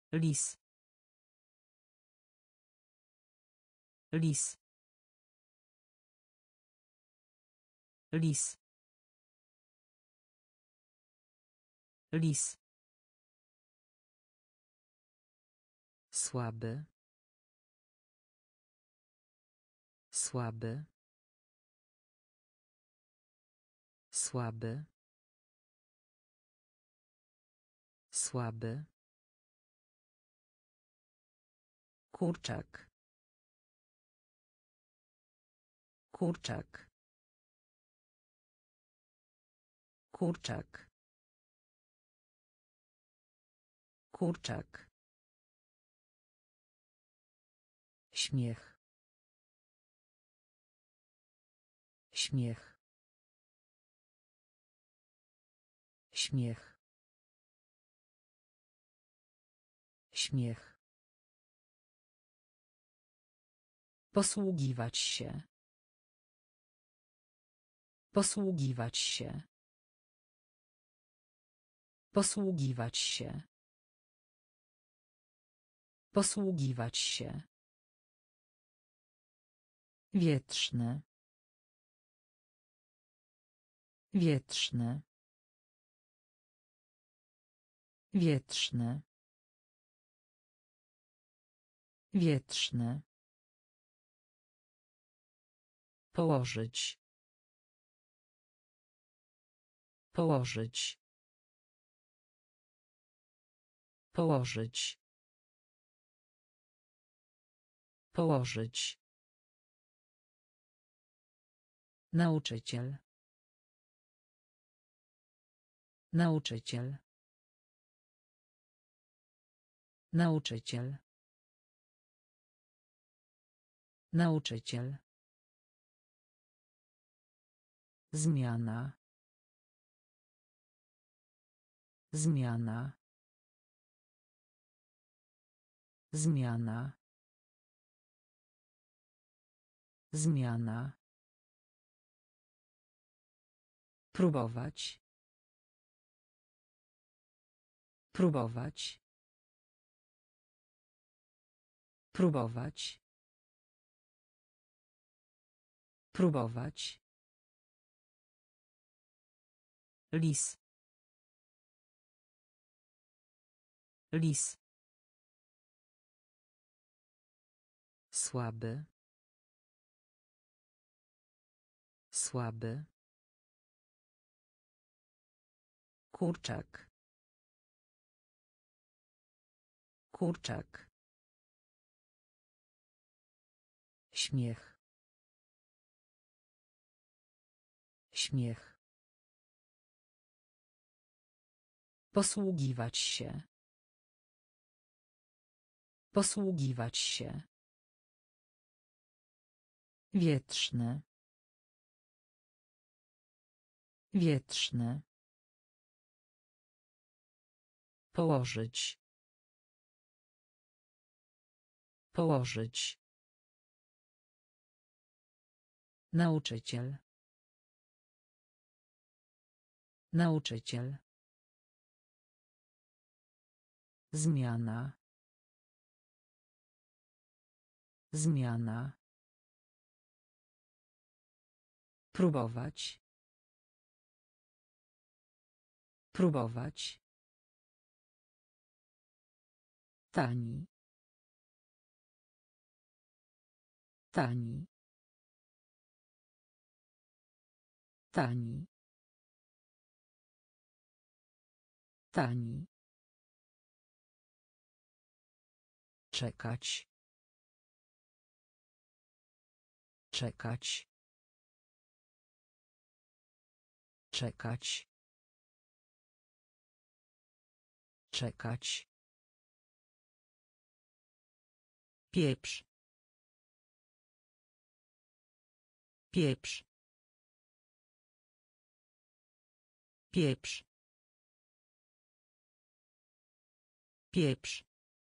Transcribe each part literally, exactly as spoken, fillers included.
Lis. Lis. Lis. Lis. Słaby. Słaby. Słaby. Słaby. Kurczak. Kurczak. Kurczak. Kurczak. Śmiech. Śmiech. Śmiech. Śmiech. Posługiwać się. Posługiwać się. Posługiwać się. Posługiwać się. Wietrzny. Wietrzny. Wietrzny. Wietrzny. Położyć. Położyć. Położyć. Położyć. Nauczyciel. Nauczyciel. Nauczyciel. Nauczyciel. Zmiana. Zmiana. Zmiana. Zmiana. Próbować. Próbować. Próbować. Próbować. Lis. Lis. Słaby. Słaby. Kurczak. Kurczak. Śmiech. Śmiech. Posługiwać się. Posługiwać się. Wietrzny. Wietrzny. Położyć. Położyć. Nauczyciel. Nauczyciel. Zmiana. Zmiana. Próbować. Próbować. Tani. Tani. Tani. Tani. Czekać. Czekać. Czekać. Czekać. Pieprz. Pieprz. Pieprz. Pieprz.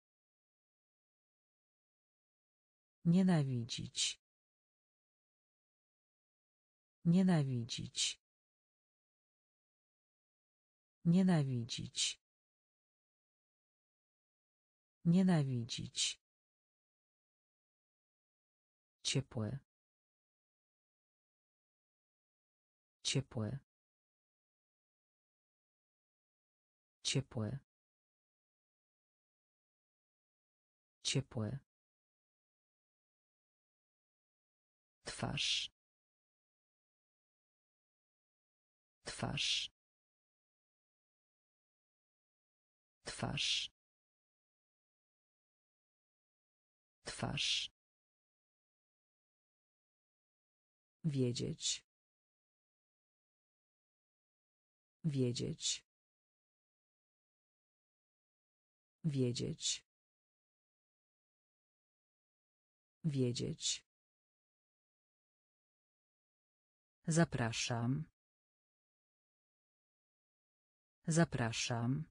Nienawidzić. Nienawidzić. Nienawidzić. Nienawidzić. Ciepłe. Ciepłe. Ciepłe. Ciepłe. Twarz. Twarz. Twarz. Twarz. Wiedzieć. Wiedzieć. Wiedzieć. Wiedzieć. Zapraszam. Zapraszam.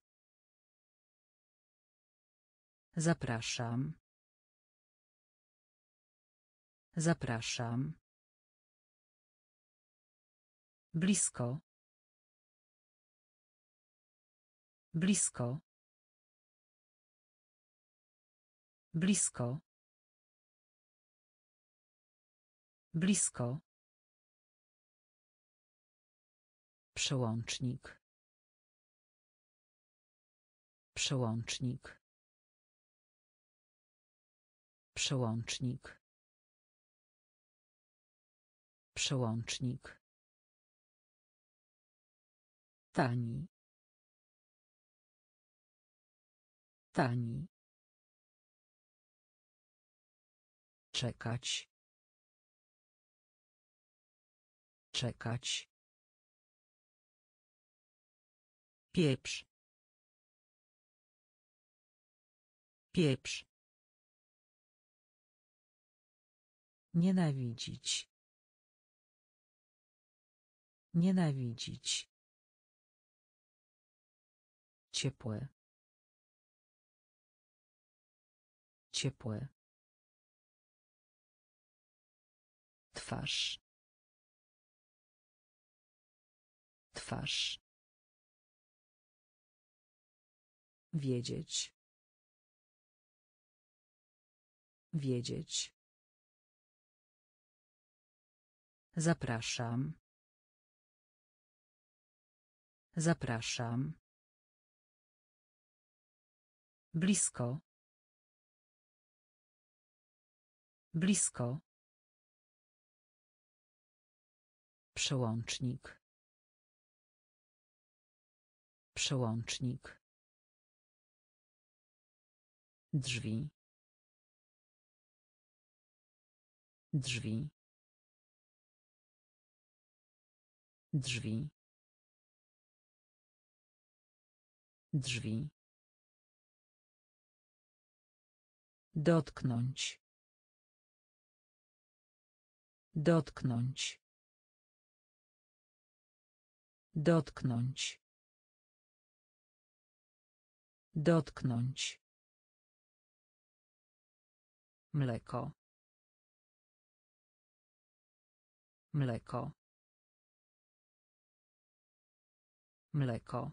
Zapraszam. Zapraszam. Blisko. Blisko. Blisko. Blisko. Przełącznik. Przełącznik. Przełącznik. Przełącznik. Tani. Tani. Czekać. Czekać. Pieprz. Pieprz. Nienawidzić. Nienawidzić. Ciepłe. Ciepłe. Twarz. Twarz. Wiedzieć. Wiedzieć. Zapraszam. Zapraszam. Blisko. Blisko. Przełącznik. Przełącznik. Drzwi. Drzwi. Drzwi. Drzwi. Dotknąć. Dotknąć. Dotknąć. Dotknąć. Mleko. Mleko. Mleko.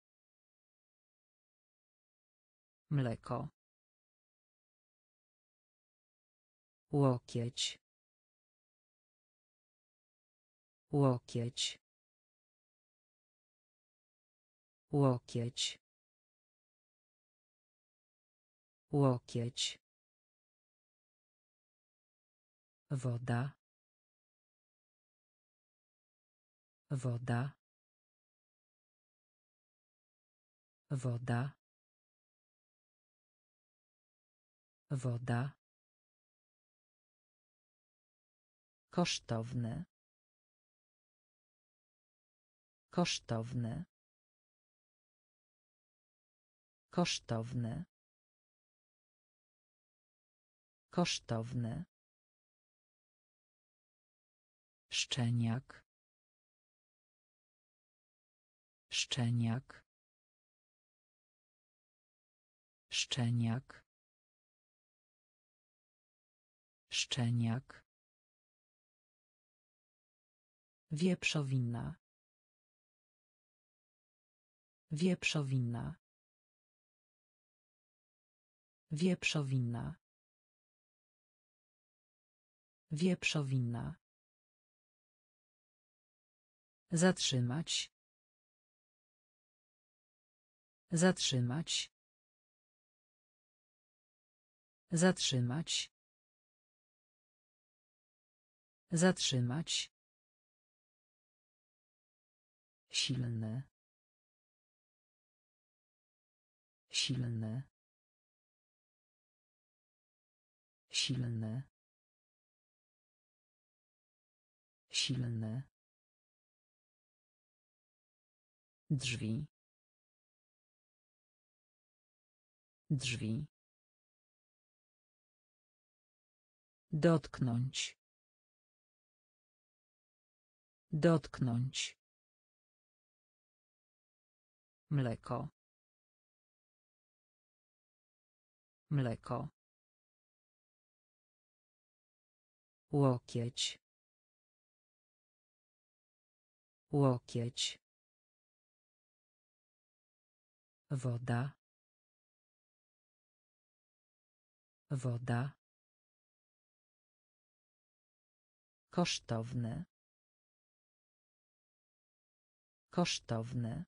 Mleko. Łokieć. Łokieć. Łokieć. Łokieć. Woda. Woda. Woda. Woda. Kosztowne. Kosztowne. Kosztowne. Kosztowne. Szczeniak. Szczeniak. Szczeniak. Szczeniak. Wieprzowina. Wieprzowina. Wieprzowina. Wieprzowina. Zatrzymać. Zatrzymać. Zatrzymać. Zatrzymać. Silny. Silny. Silny. Silny. Drzwi. Drzwi. Dotknąć. Dotknąć. Mleko. Mleko. Łokieć. Łokieć. Woda. Woda. Kosztowne. Kosztowne.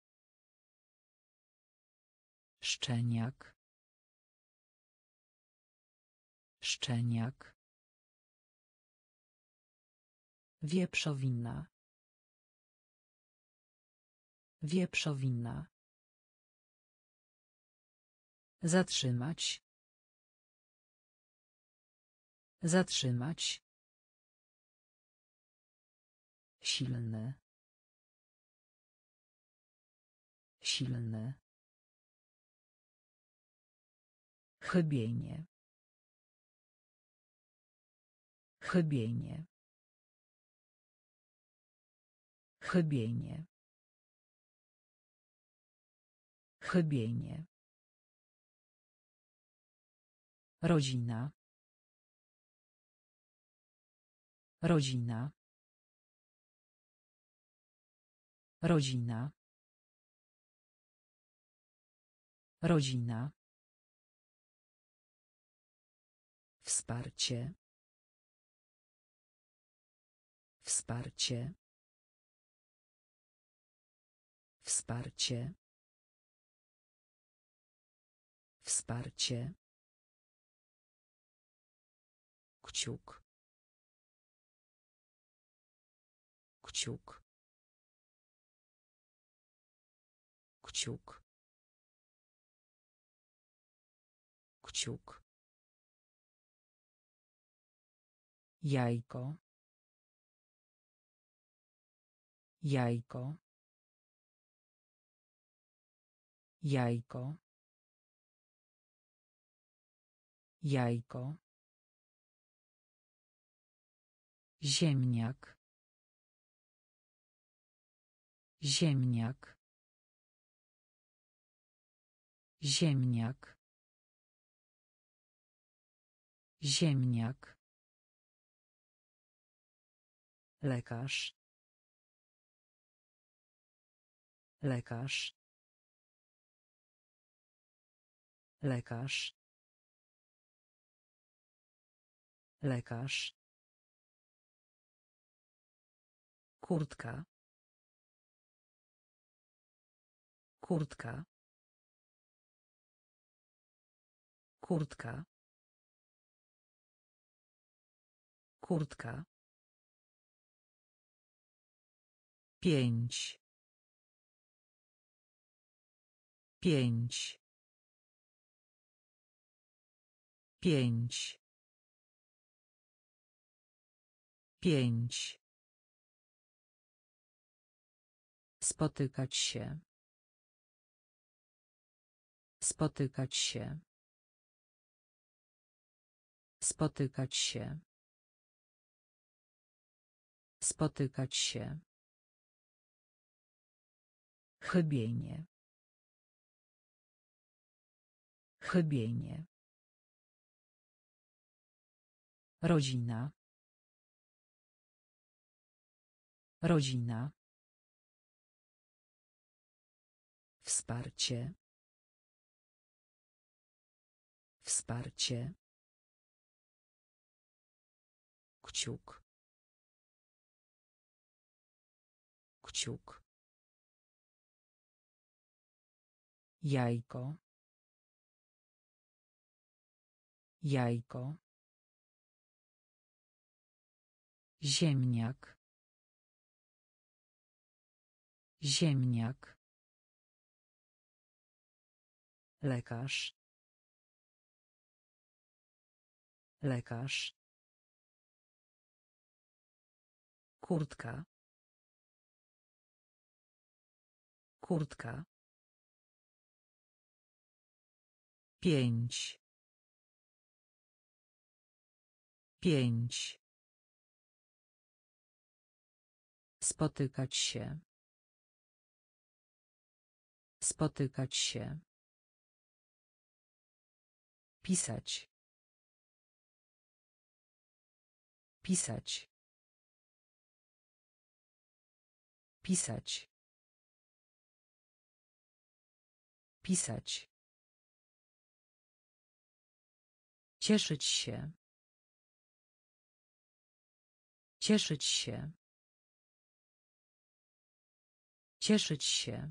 Szczeniak. Szczeniak. Wieprzowina. Wieprzowina. Zatrzymać. Zatrzymać. Silny. Silny. Chybienie. Chybienie. Chybienie. Chybienie. Rodzina. Rodzina. Rodzina. Rodzina. Wsparcie. Wsparcie. Wsparcie. Wsparcie. Kciuk. Kciuk. Kciuk. Kciuk. Jajko. Jajko. Jajko. Jajko. Ziemniak. Ziemniak. Ziemniak. Ziemniak. Lekarz. Lekarz. Lekarz. Lekarz. Kurtka. Kurtka. Kurtka. Kurtka. Pięć. Pięć. Pięć. Pięć. Spotykać się. Spotykać się. Spotykać się. Spotykać się. Chybienie. Chybienie. Rodzina. Rodzina. Wsparcie. Wsparcie. Kciuk. Kciuk. Jajko. Jajko. Ziemniak. Ziemniak. Lekarz. Lekarz. Kurtka. Kurtka. Pięć. Pięć. Spotykać się. Spotykać się. Pisać. Pisać. Pisać. Pisać. Cieszyć się. Cieszyć się. Cieszyć się.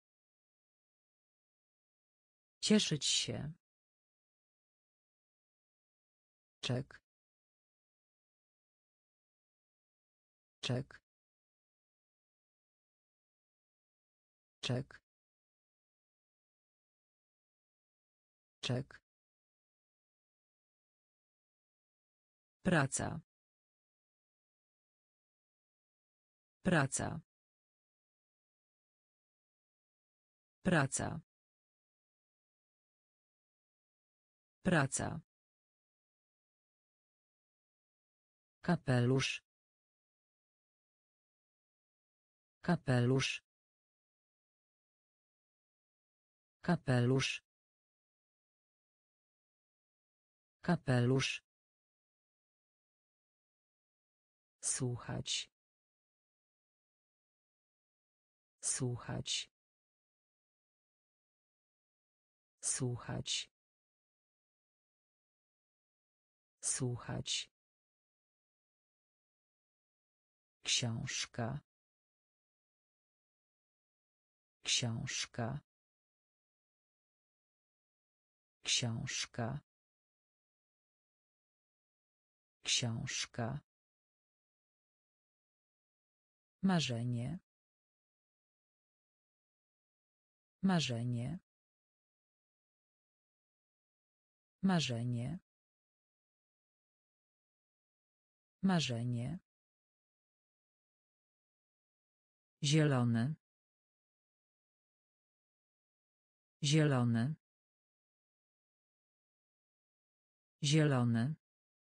Cieszyć się. Czek. Czek. Czek. Czek. Praca. Praca. Praca. Praca. Kapelusz. Kapelusz. Kapelusz. Kapelusz. Słuchać. Słuchać. Słuchać. Słuchać. Książka. Książka. Książka. Książka. Marzenie. Marzenie. Marzenie. Marzenie. Zielony. Zielony. Zielony.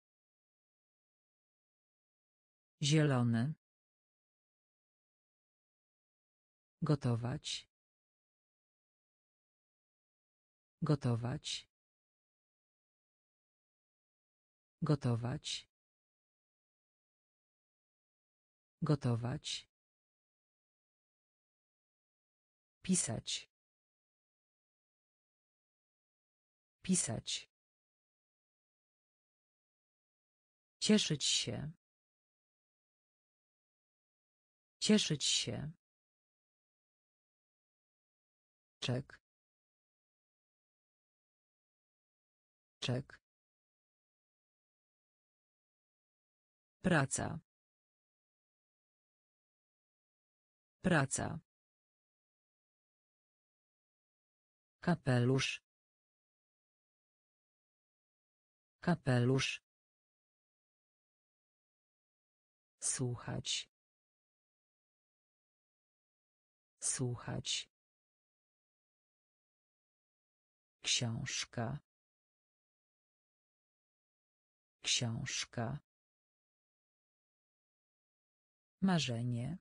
Zielony. Gotować. Gotować. Gotować. Gotować. Pisać. Pisać. Cieszyć się. Cieszyć się. Czek. Czek. Praca. Praca. Kapelusz. Kapelusz. Słuchać. Słuchać. Książka. Książka. Marzenie.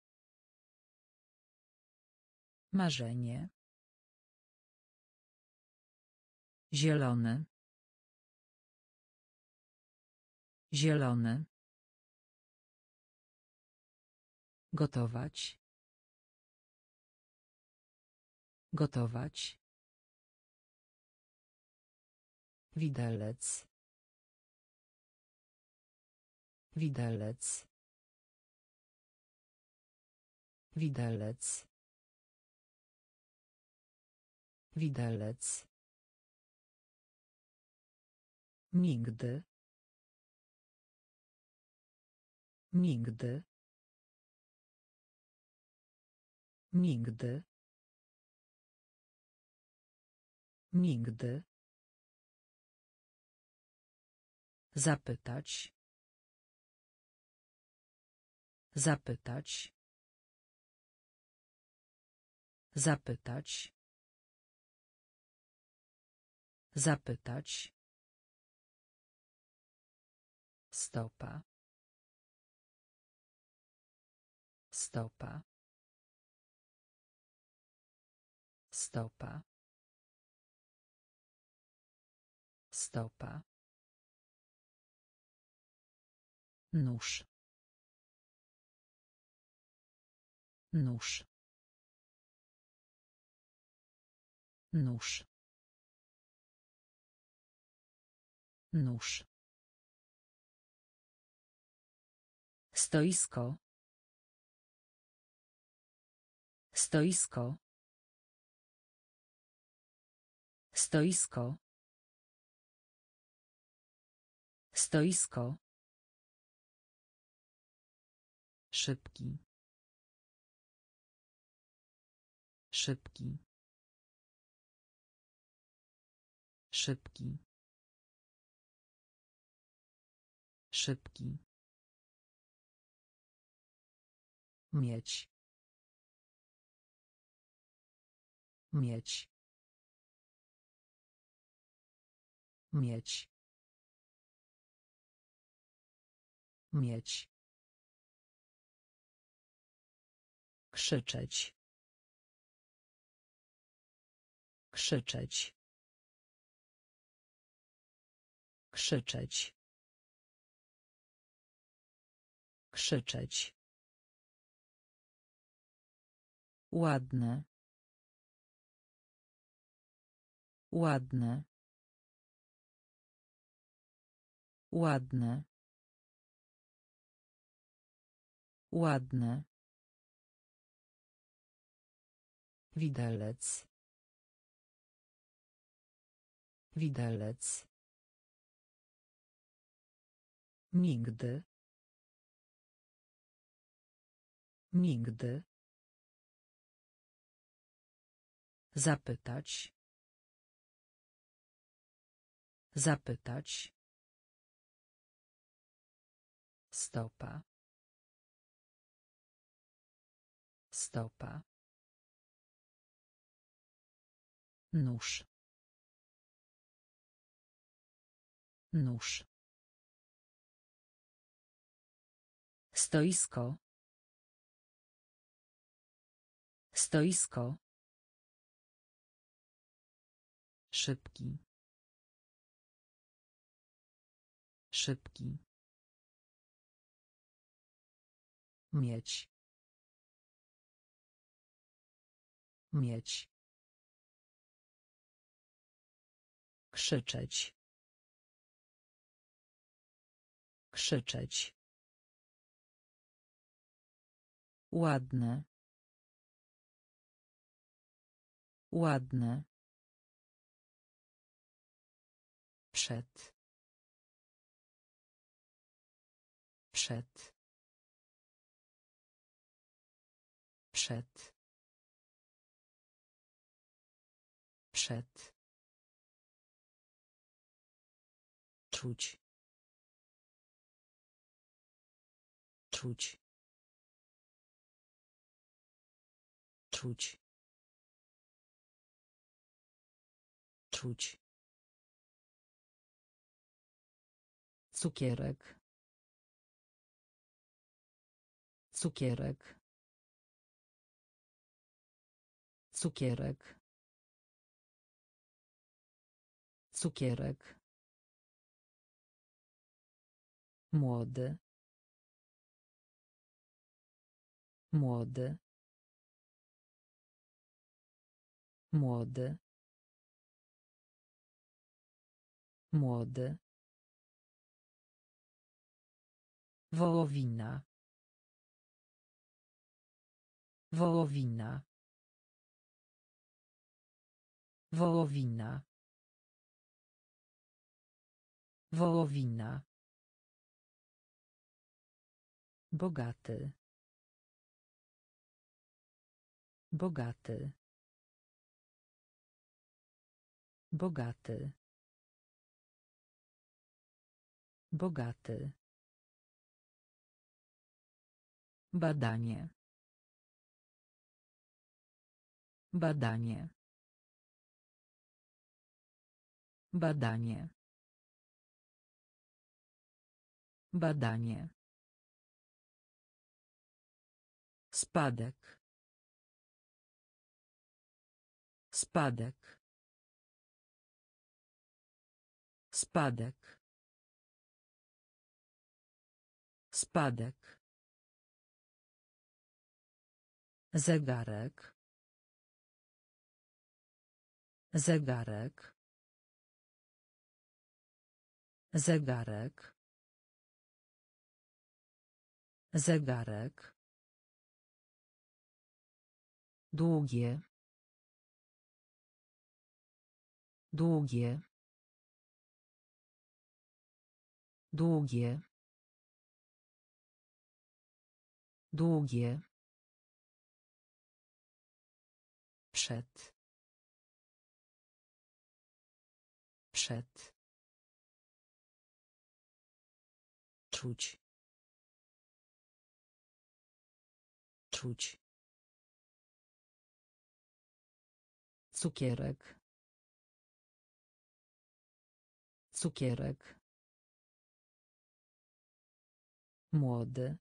Marzenie. Zielony. Zielony. Gotować. Gotować. Widelec. Widelec. Widelec. Widelec. Nigdy. Nigdy. Nigdy. Nigdy. Zapytać. Zapytać. Zapytać. Zapytać. Stopa. Stopa. Stopa. Stopa. Nóż. Nóż. Nóż. Nóż. Stoisko. Stoisko. Stoisko. Stoisko. Szybki. Szybki. Szybki. Szybki. Mieć. Mieć. Mieć. Mieć. Krzyczeć. Krzyczeć. Krzyczeć. Krzyczeć. Ładne. Ładne. Ładne. Ładne. Widelec. Widelec. Nigdy. Nigdy. Zapytać. Zapytać. Stopa. Stopa. Nóż. Nóż. Stoisko. Stoisko. Szybki. Szybki. Mieć. Mieć. Krzyczeć. Krzyczeć. Ładne. Ładne. Przed. Przed. Przed. Przed. Czuć. Czuć. Czuć. Czuć. Cukierek. Cukierek. Cukierek. Cukierek. Młody. Młody. Młody. Młody. Wołowina. Wołowina. Wołowina. Wołowina. Bogaty. Bogaty. Bogaty. Bogaty. Badanie. Badanie. Badanie. Badanie. Spadek. Spadek. Spadek. Spadek. Zegarek. Zegarek. Zegarek. Zegarek. Długie. Długie. Długie. Długie. Przed. Przed. Czuć. Czuć. Cukierek. Cukierek. Młody.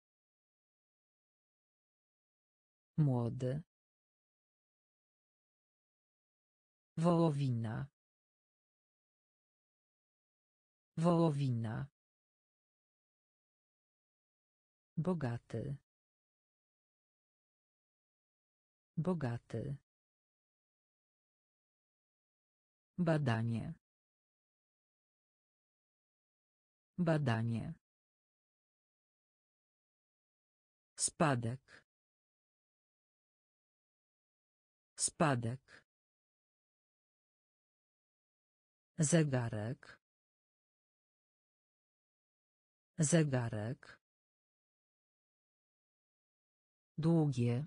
Młody. Wołowina. Wołowina. Bogaty. Bogaty. Badanie. Badanie. Spadek. Spadek. Zegarek. Zegarek. Długie.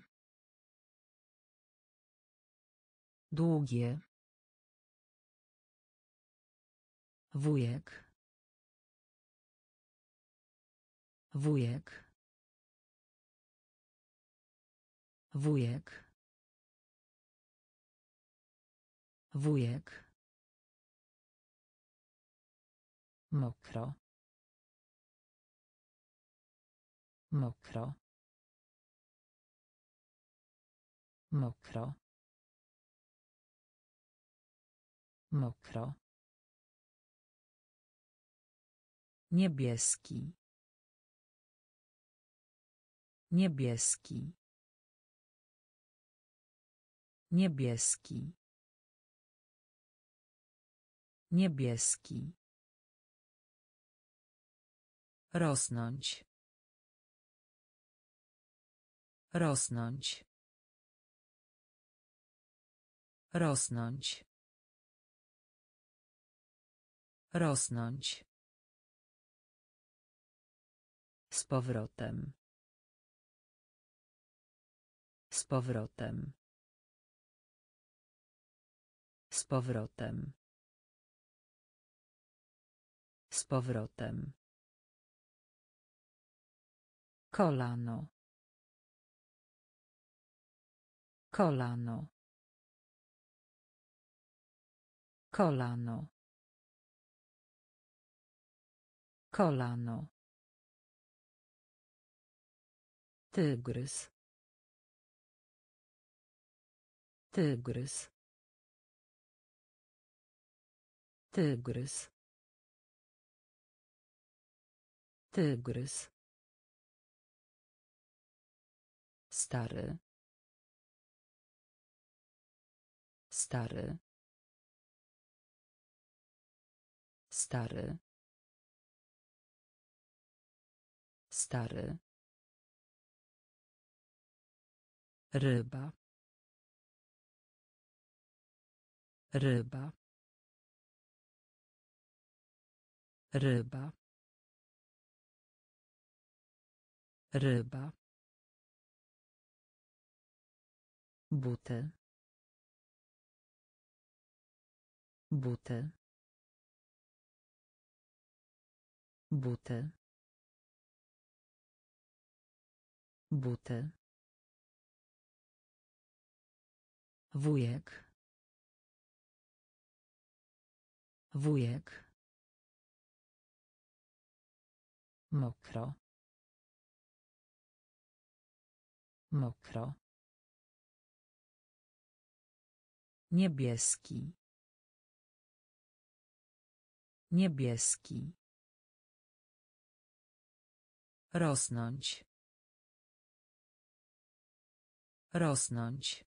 Długie. Wujek. Wujek. Wujek. Wujek. Mokro. Mokro. Mokro. Mokro. Niebieski. Niebieski. Niebieski. Niebieski. Rosnąć. Rosnąć. Rosnąć. Rosnąć. Z powrotem. Z powrotem. Z powrotem. Z powrotem. Kolano. Kolano. Kolano. Kolano. Tygrys. Tygrys. Tygrys. Tygrys. Stary. Stary. Stary. Stary. Ryba. Ryba. Ryba. Ryba. Buty. Buty. Buty. Buty. Wujek. Wujek. Mokro. Mokro. Niebieski. Niebieski. Rosnąć. Rosnąć.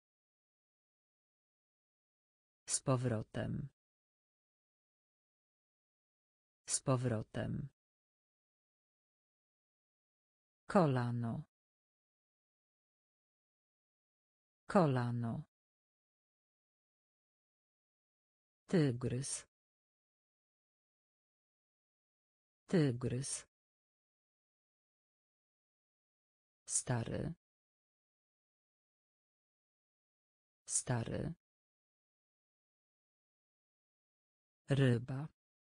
Z powrotem. Z powrotem. Kolano. Kolano. Tygrys. Tygrys. Stary. Stary. Ryba.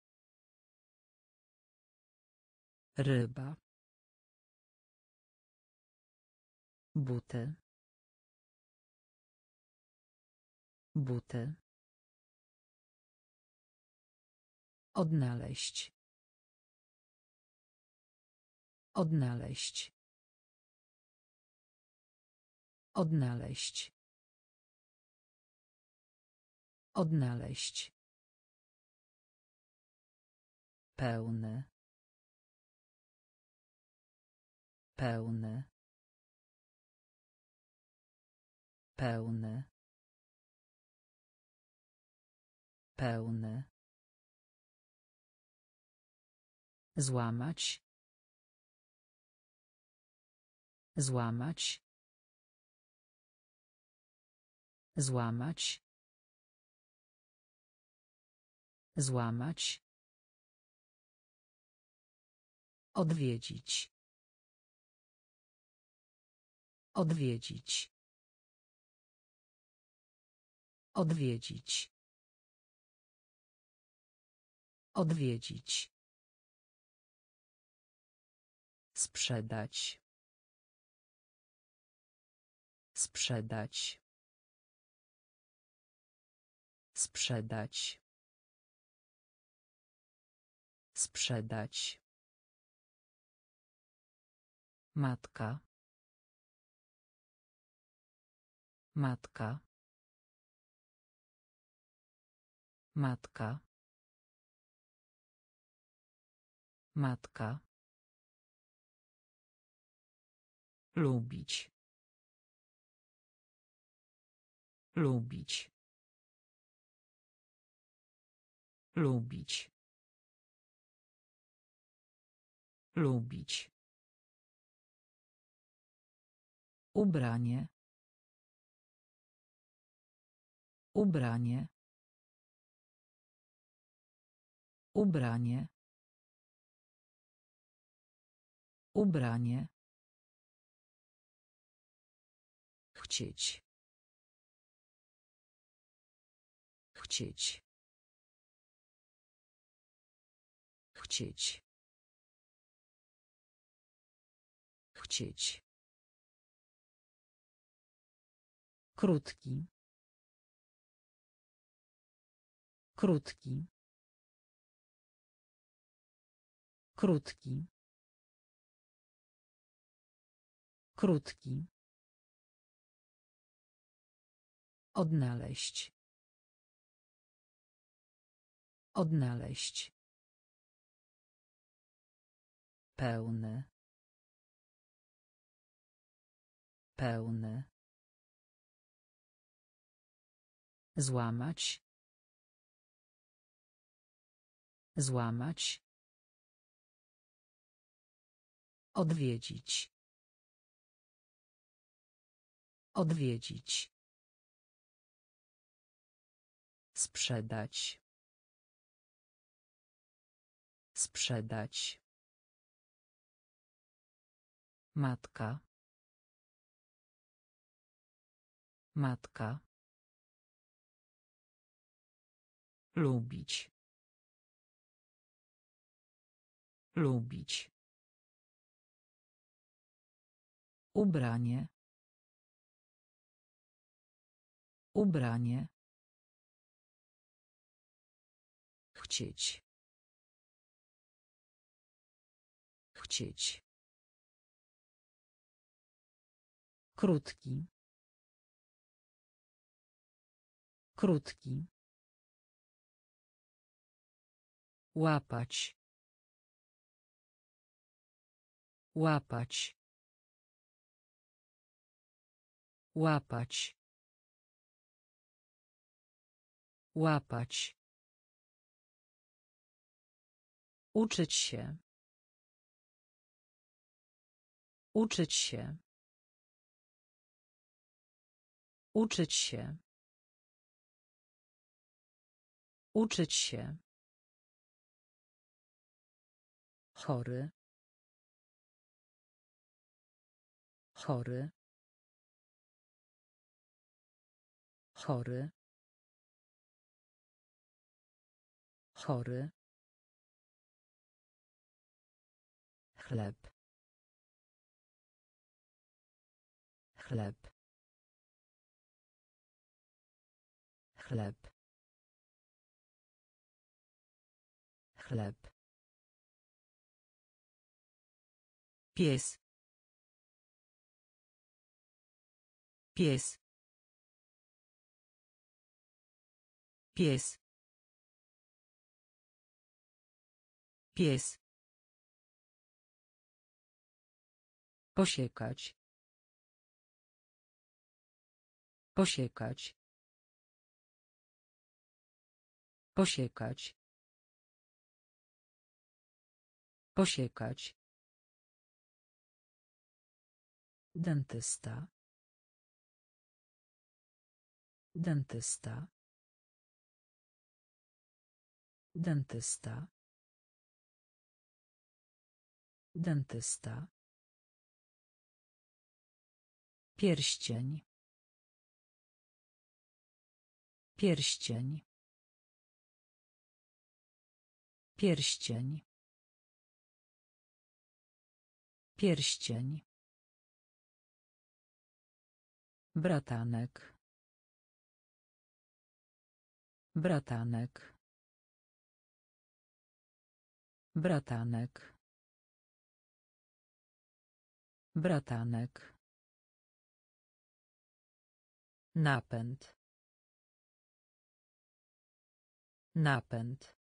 Ryba. Buty. Buty. Odnaleźć. Odnaleźć. Odnaleźć. Odnaleźć. Pełny. Pełny. Pełny. Pełny. Złamać. Złamać. Złamać. Złamać. Odwiedzić. Odwiedzić. Odwiedzić. Odwiedzić. Sprzedać. Sprzedać. Sprzedać. Sprzedać. Matka. Matka. Matka. Matka. Lubić. Lubić. Lubić. Lubić. Ubranie. Ubranie. Ubranie. Ubranie. Chcieć. Chcieć. Chcieć. Chcieć. Krótki. Krótki. Krótki. Krótki. Odnaleźć. Odnaleźć. Pełny. Pełny. Złamać. Złamać. Odwiedzić. Odwiedzić. Sprzedać. Sprzedać. Matka. Matka. Lubić. Lubić. Ubranie. Ubranie. Chcieć. Chcieć. Krótki. Krótki. Łapać. Łapać. Łapać. Łapać. Uczyć się. Uczyć się. Uczyć się. Uczyć się. Chory. Chory. Chory. Chory. Chleb. Chleb. Chleb. Chleb. Pies. Pies. Pies. Pies. Posiekać. Posiekać. Posiekać. Posiekać. Dentysta. Dentysta. Dentysta. Dentysta. Pierścień. Pierścień. Pierścień. Pierścień. Bratanek. Bratanek. Bratanek. Bratanek. Napęd. Napęd.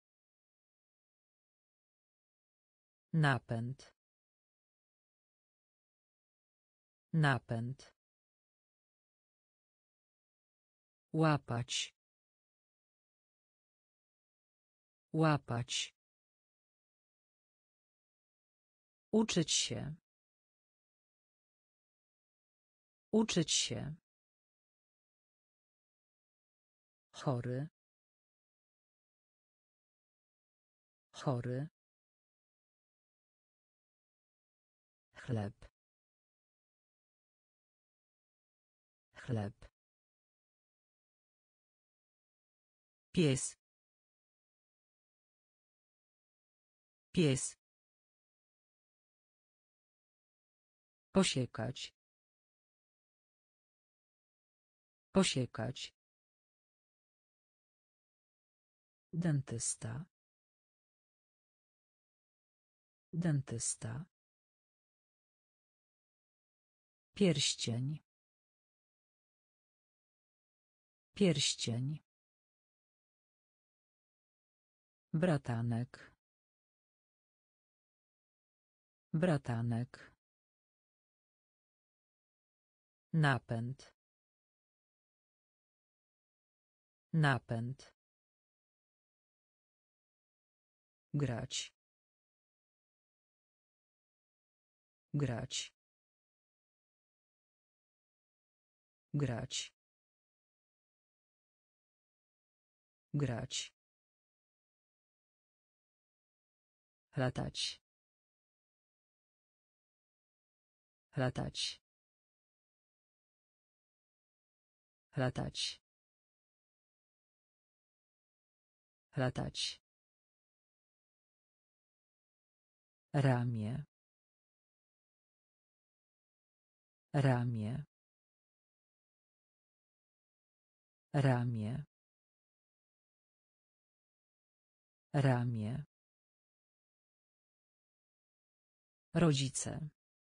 Napęd. Napęd. Łapać. Łapać. Uczyć się. Uczyć się. Chory. Chory. Chleb. Chleb. Pies. Pies. Posiekać. Posiekać. Dentysta. Dentysta. Pierścień. Pierścień. Bratanek. Bratanek. Napęd. Napęd. Grać. Grać. Grać. Grać. Latać. Latać. Latać. Latać. Ramię. Ramię. Ramię. Ramię. Rodzice.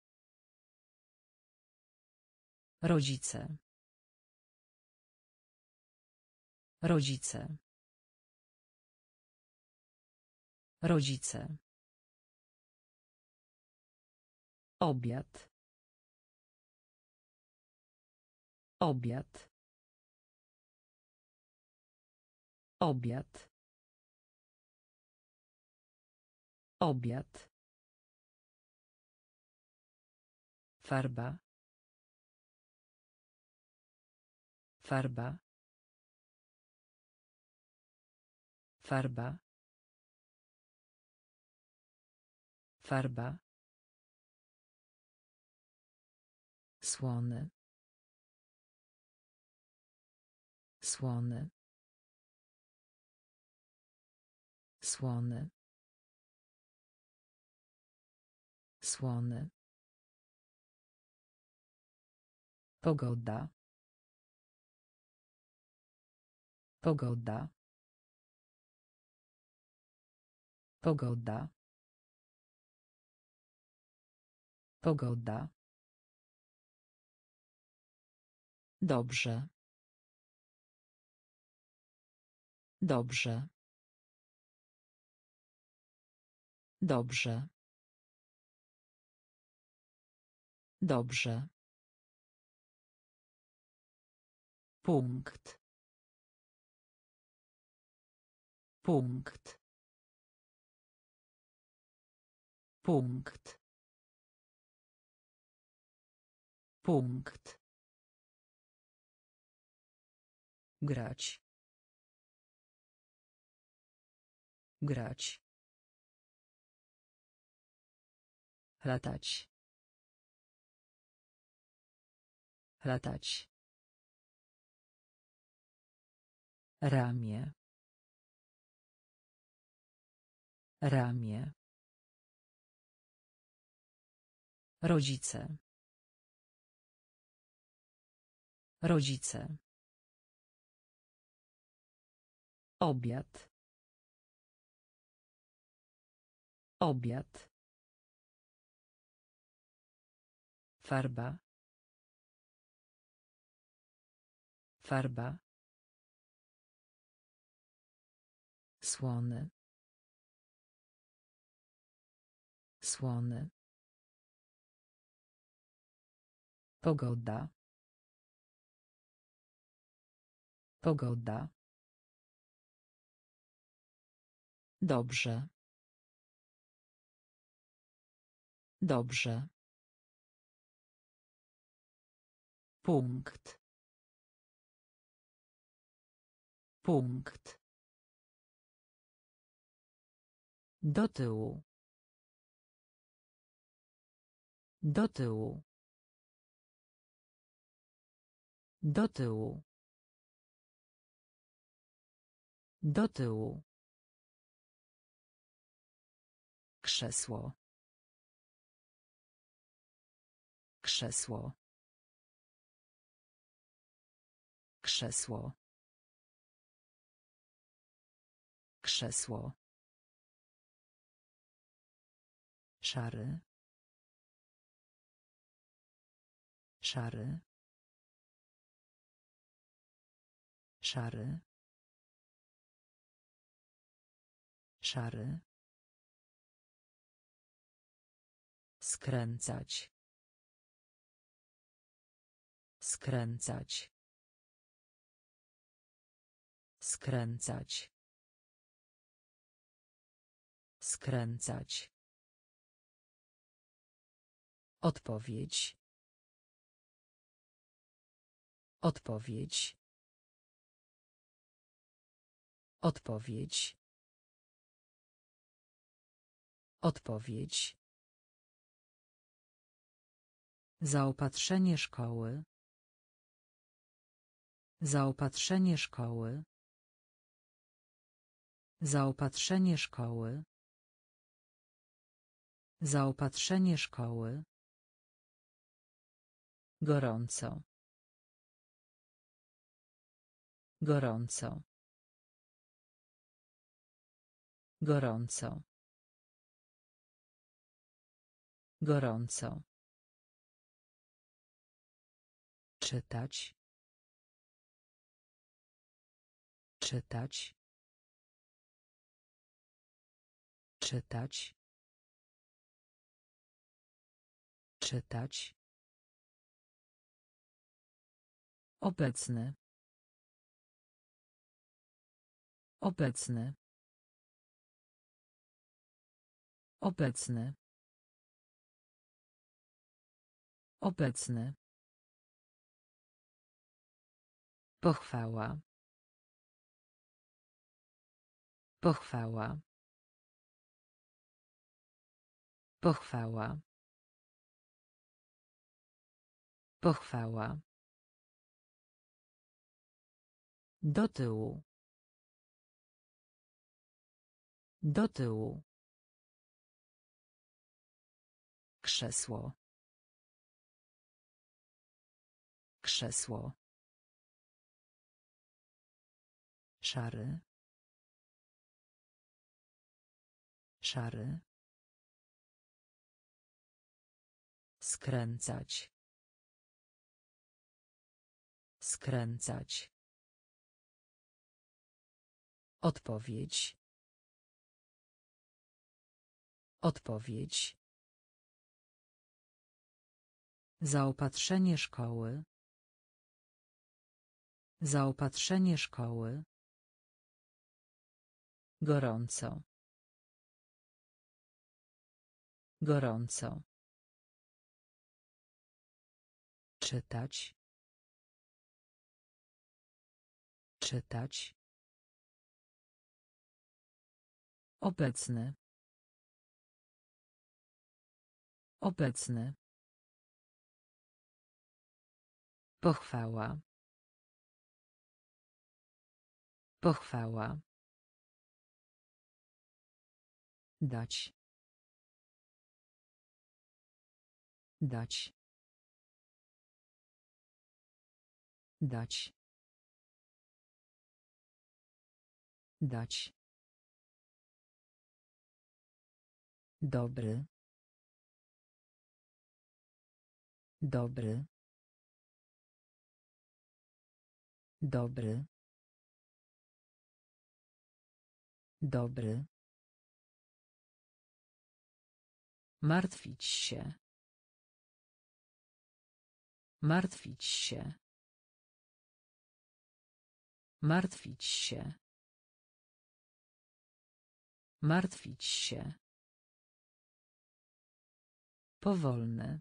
Rodzice. Rodzice. Rodzice. Obiad. Obiad. Obiad. Obiad. Farba. Farba. Farba. Farba. Słony. Słony. Słony. Słony. Pogoda. Pogoda. Pogoda. Pogoda. Dobrze. Dobrze. Dobrze. Dobrze. Punkt. Punkt. Punkt. Punkt. Grać. Grać. Latać. Latać. Ramię. Ramię. Rodzice. Rodzice. Obiad. Obiad. Farba. Farba. Słony. Słony. Pogoda. Pogoda. Dobrze. Dobrze. Punkt. Punkt. Do tyłu. Do tyłu. Do tyłu. Do tyłu. Krzesło. Krzesło. Krzesło. Krzesło. Szary. Szary. Szary. Szary. Skręcać. Skręcać. Skręcać. Skręcać. Odpowiedź. Odpowiedź. Odpowiedź. Odpowiedź. Zaopatrzenie szkoły. Zaopatrzenie szkoły. Zaopatrzenie szkoły. Zaopatrzenie szkoły. Gorąco. Gorąco. Gorąco. Gorąco. Czytać. Czytać. Czytać. Czytać. Obecny. Obecny. Obecny. Obecny. Pochwała. Pochwała. Pochwała. Pochwała. Do tyłu. Do tyłu. Krzesło. Krzesło. Szary. Szary. Skręcać. Skręcać. Odpowiedź. Odpowiedź. Zaopatrzenie szkoły. Zaopatrzenie szkoły. Gorąco. Gorąco. Czytać. Czytać. Obecny. Obecny. Pochwała. Pochwała. Dać. Dać. Dać. Dać. Dobry. Dobry. Dobry. Dobry. Martwić się. Martwić się. Martwić się. Martwić się. Powolny.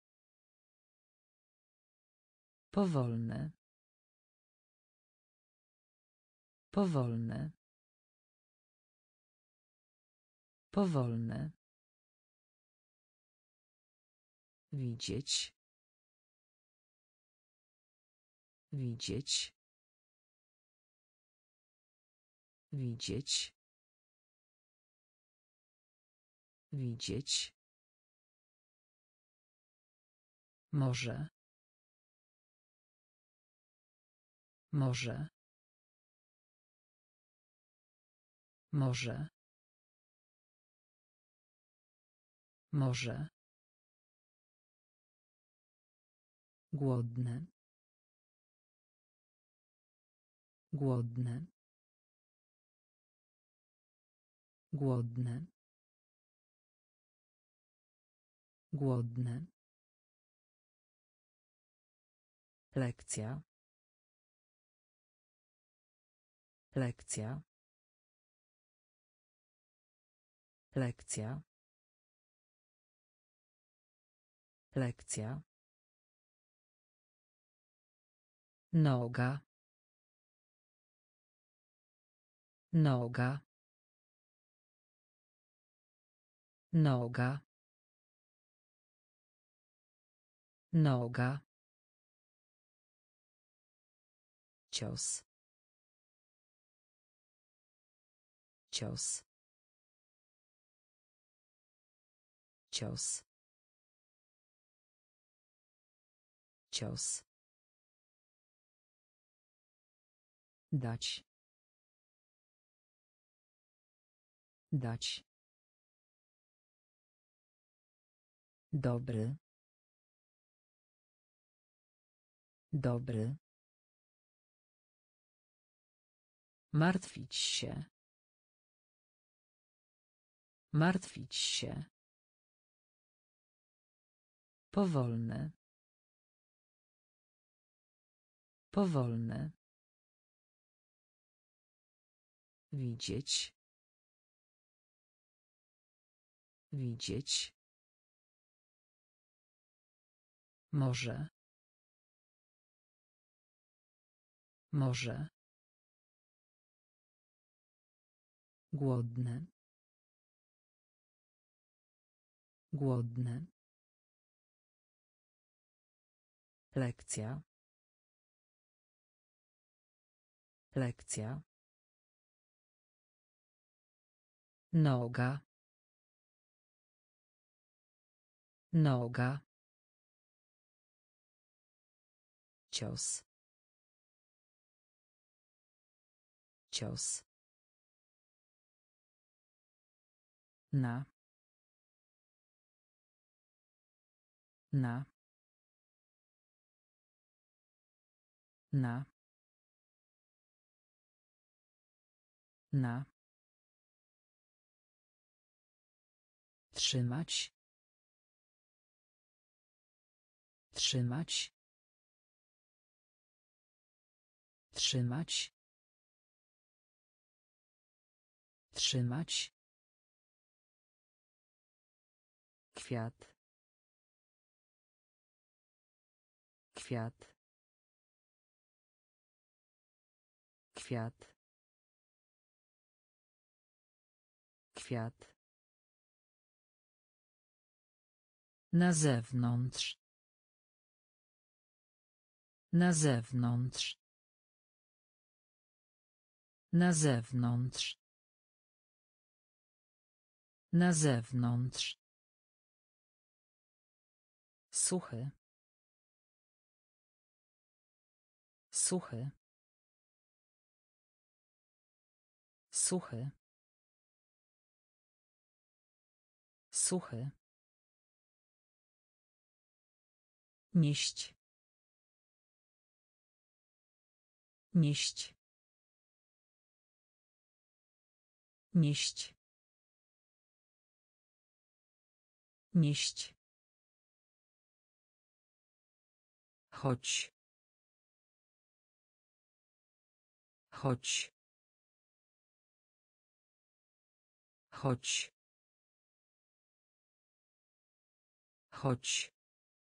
Powolny. Powolny. Powolny. Widzieć. Widzieć. Widzieć. Widzieć. Może. Może. Może. Może. Głodny. Głodny. Głodny. Głodny. Lekcja. Lekcja. Lekcja. Lekcja. Noga. Noga. Noga. Noga. Cios. Cios. Cios. Cios. Dać. Dać. Dobry. Dobry. Martwić się. Martwić się. Powolny. Powolny. Widzieć. Widzieć. Może. Może. Głodny. Głodny. Lekcja. Lekcja. Noga. Noga. Cios. Cios. Na. Na. Na. Na. Trzymać. Trzymać. Trzymać. Trzymać. Kwiat. Kwiat. Kwiat. Kwiat. Na zewnątrz. Na zewnątrz. Na zewnątrz. Na zewnątrz. Suchy. Suchy. Suchy. Suchy. Nieść. Nieść. Nieść. Nieść. Chodź. Chodź. Chodź. Chodź.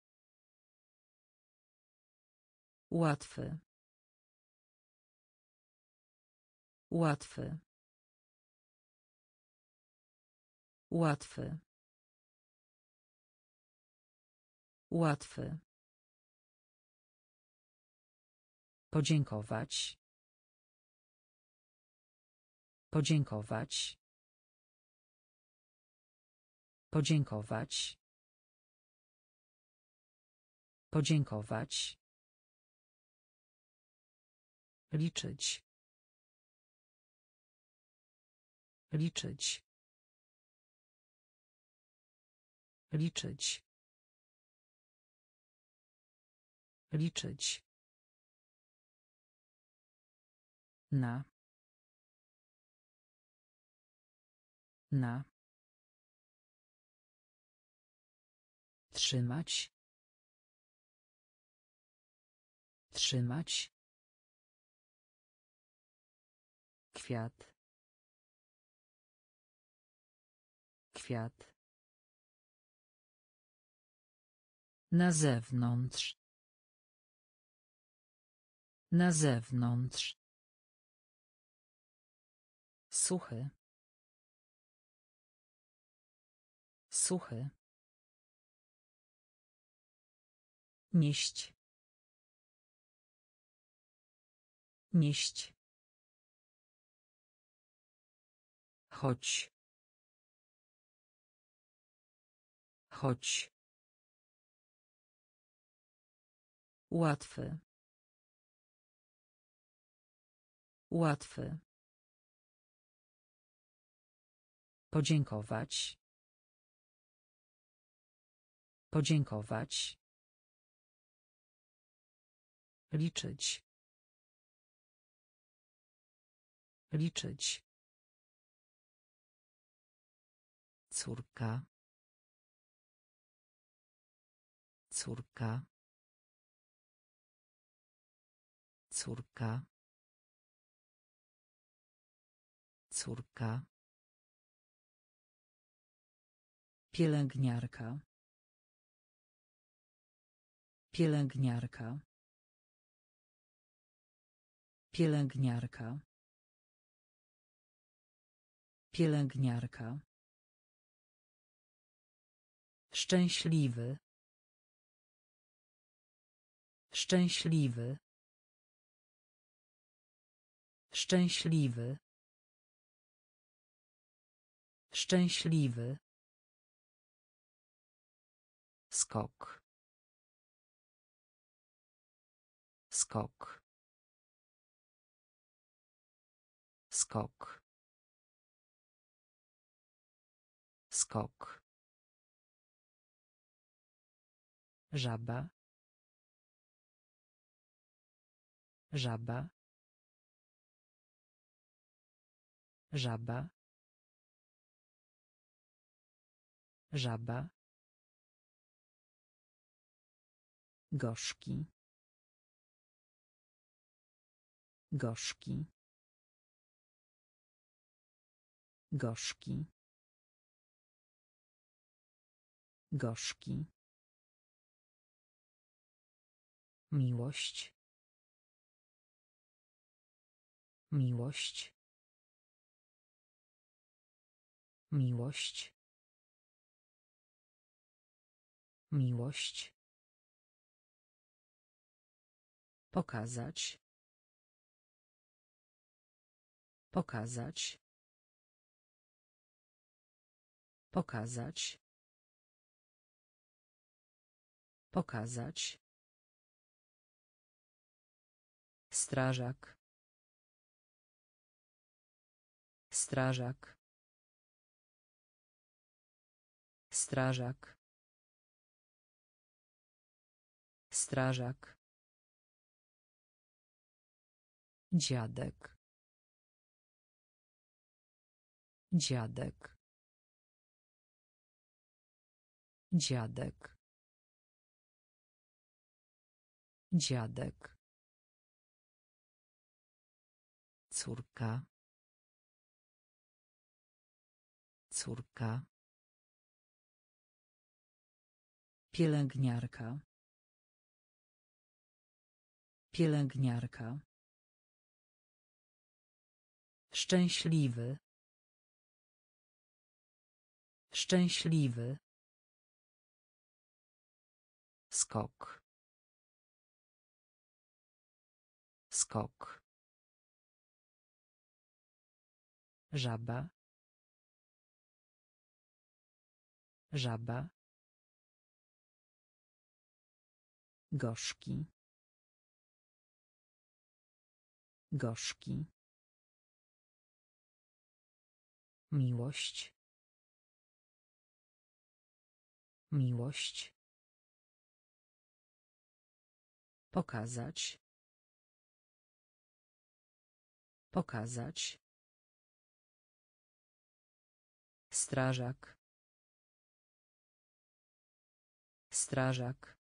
Łatwy. Łatwy. Łatwy. Łatwy. Podziękować. Podziękować. Podziękować. Podziękować. Liczyć. Liczyć. Liczyć. Liczyć. Na. Na. Trzymać. Trzymać. Kwiat. Świat. Na zewnątrz. Na zewnątrz. Suchy. Suchy. Nieść. Nieść. Chodź. Chodź. Łatwy. Łatwy. Podziękować. Podziękować. Liczyć. Liczyć. Córka. Córka. Córka. Córka. Pielęgniarka. Pielęgniarka. Pielęgniarka. Pielęgniarka. Szczęśliwy. Szczęśliwy. Szczęśliwy. Szczęśliwy. Skok. Skok. Skok. Skok. Żaba. Żaba. Żaba. Żaba. Gorzki. Gorzki. Gorzki. Gorzki. Miłość. Miłość. Miłość. Miłość. Pokazać. Pokazać. Pokazać. Pokazać. Strażak. Strażak. Strażak. Strażak. Dziadek. Dziadek. Dziadek. Dziadek. Córka. Córka. Pielęgniarka. Pielęgniarka. Szczęśliwy. Szczęśliwy. Skok. Skok. Żaba. Żaba. Gorzki. Gorzki. Miłość. Miłość. Pokazać. Pokazać. Strażak. Strażak.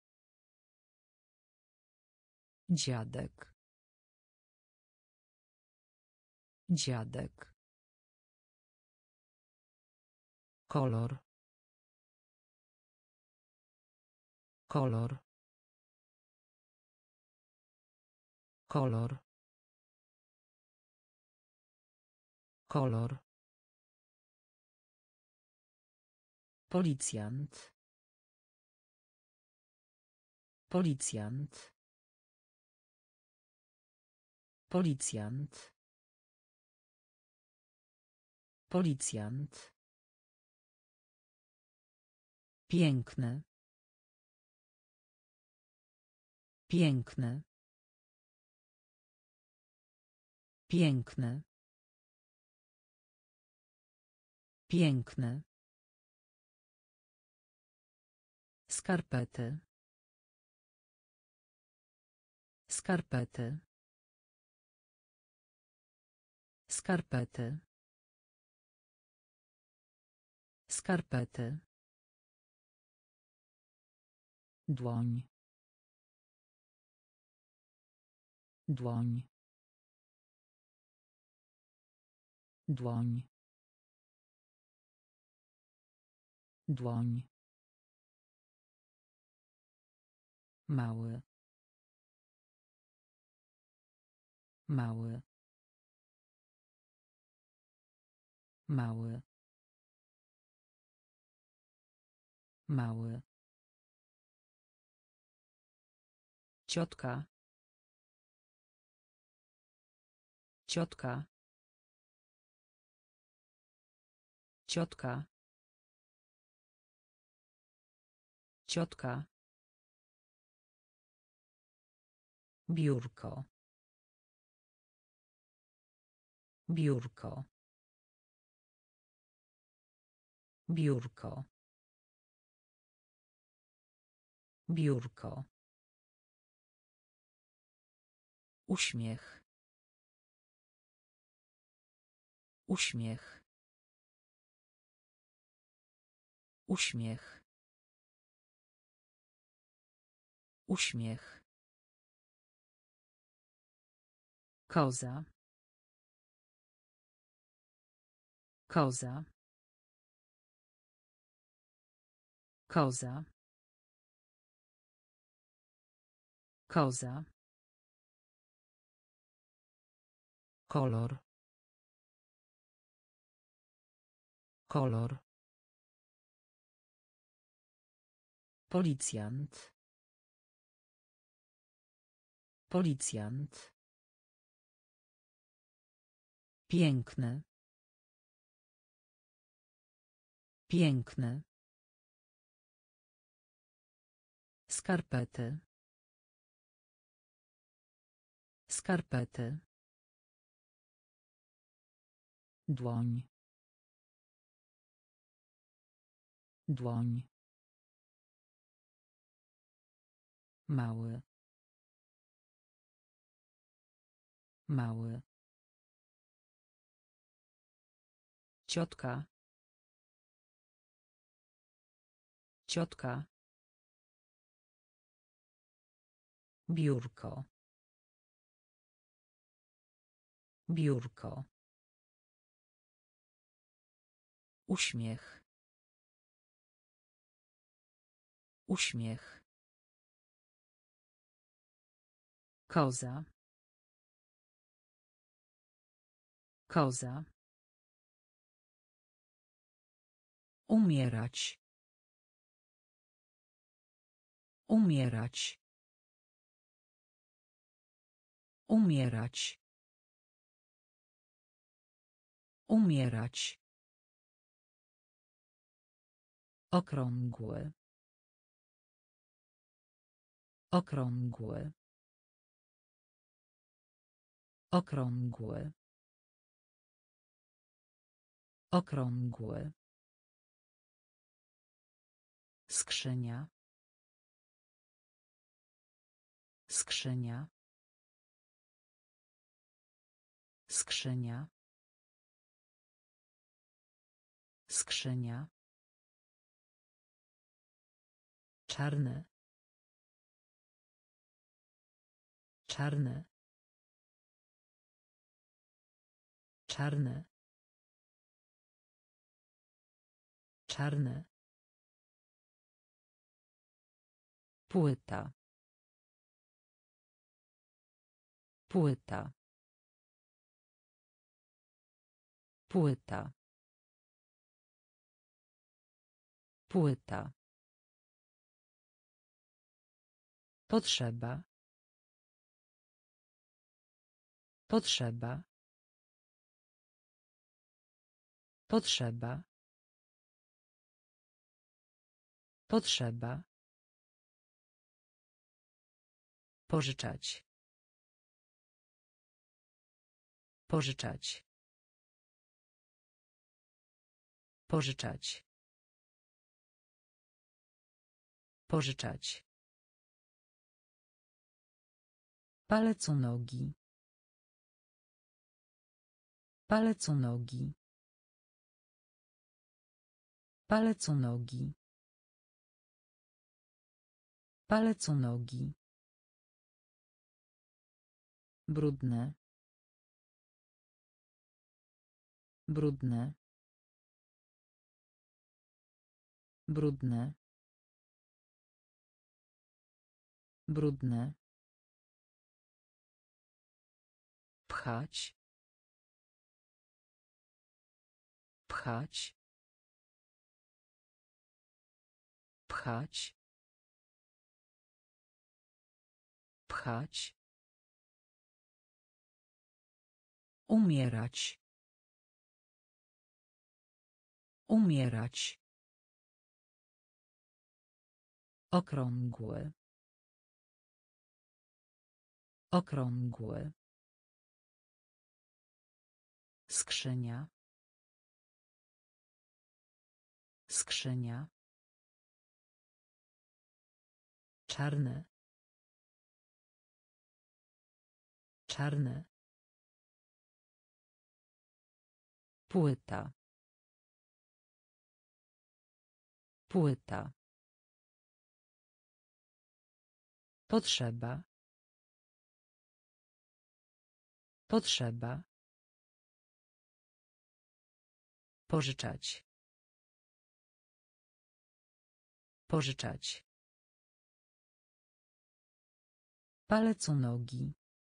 Dziadek. Dziadek. Kolor. Kolor. Kolor. Kolor. Policjant. Policjant. Policjant. Policjant. Piękny. Piękny. Piękny. Piękny. Skarpety. Skarpety. Skarpety. Skarpety. Dłoń. Dłoń. Dłoń. Dłoń. Mały. Mały. Mały. Mały. Ciotka. Ciotka. Ciotka. Ciotka. Biurko. Biurko. Biurko. Biurko. Uśmiech. Uśmiech. Uśmiech. Uśmiech. Koza. Koza. Koza. Koza. Kolor. Kolor. Policjant. Policjant. Piękny. Piękny. Skarpety. Skarpety. Dłoń. Dłoń. Mały. Mały. Ciotka. Ciotka. Biurko. Biurko. Uśmiech. Uśmiech. Koza. Koza. Umierać. Umierać. Umierać. Umierać. Okrągły. Okrągły. Okrągły. Okrągły. Skrzynia. Skrzynia. Skrzynia. Skrzynia. Czarny. Czarny. Czarny. Czarny. Płyta. Płyta. Płyta. Płyta. Potrzeba. Potrzeba. Potrzeba. Potrzeba. Pożyczać. Pożyczać. Pożyczać. Pożyczać. Palec u nogi. Palec u nogi. Palec u nogi. Palec u nogi. Brudne. Brudne. Brudne. Brudne. Pchać. Pchać. Pchać. Pchać. Umierać. Umierać. Okrągły. Okrągły. Skrzynia. Skrzynia. Czarny. Czarny. Płyta. Płyta. Potrzeba. Potrzeba. Pożyczać. Pożyczać. Palec u nogi.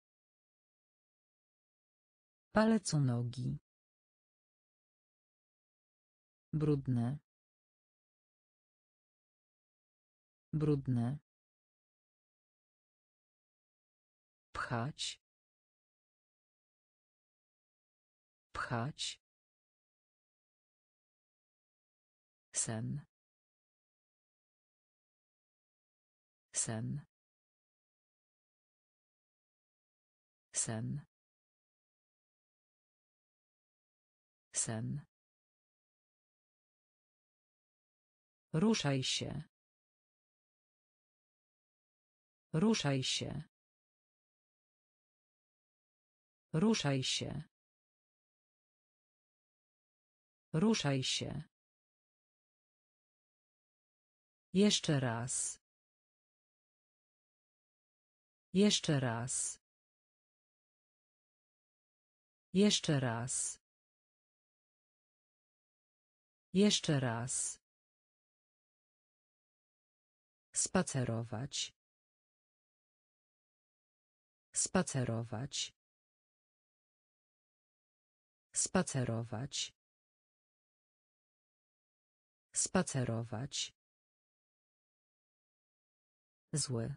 Palec u nogi. Brudne. Brudne. Pchać. Pchać. Sen. Sen. Sen. Sen. Ruszaj się. Ruszaj się. Ruszaj się. Ruszaj się. Jeszcze raz. Jeszcze raz. Jeszcze raz. Jeszcze raz. Spacerować. Spacerować. Spacerować. Spacerować. Zły.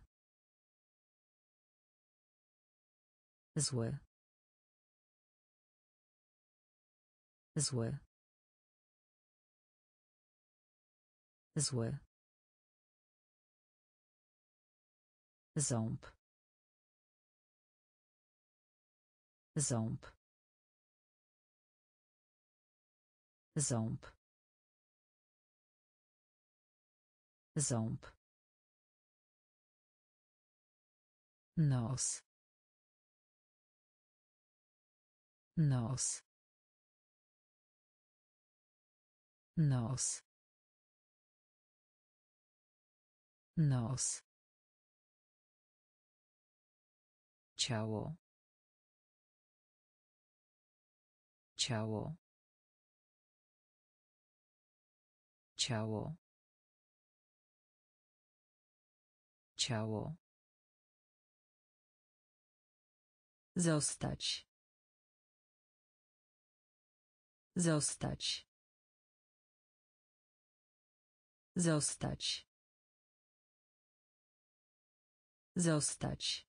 Zły. Zły. Zły. Ząb. Ząb. Ząb. Ząb. Nos. Nos. Nos. Nos. Ciało. Ciało. Ciało. Ciało. Zostać. Zostać. Zostać. Zostać.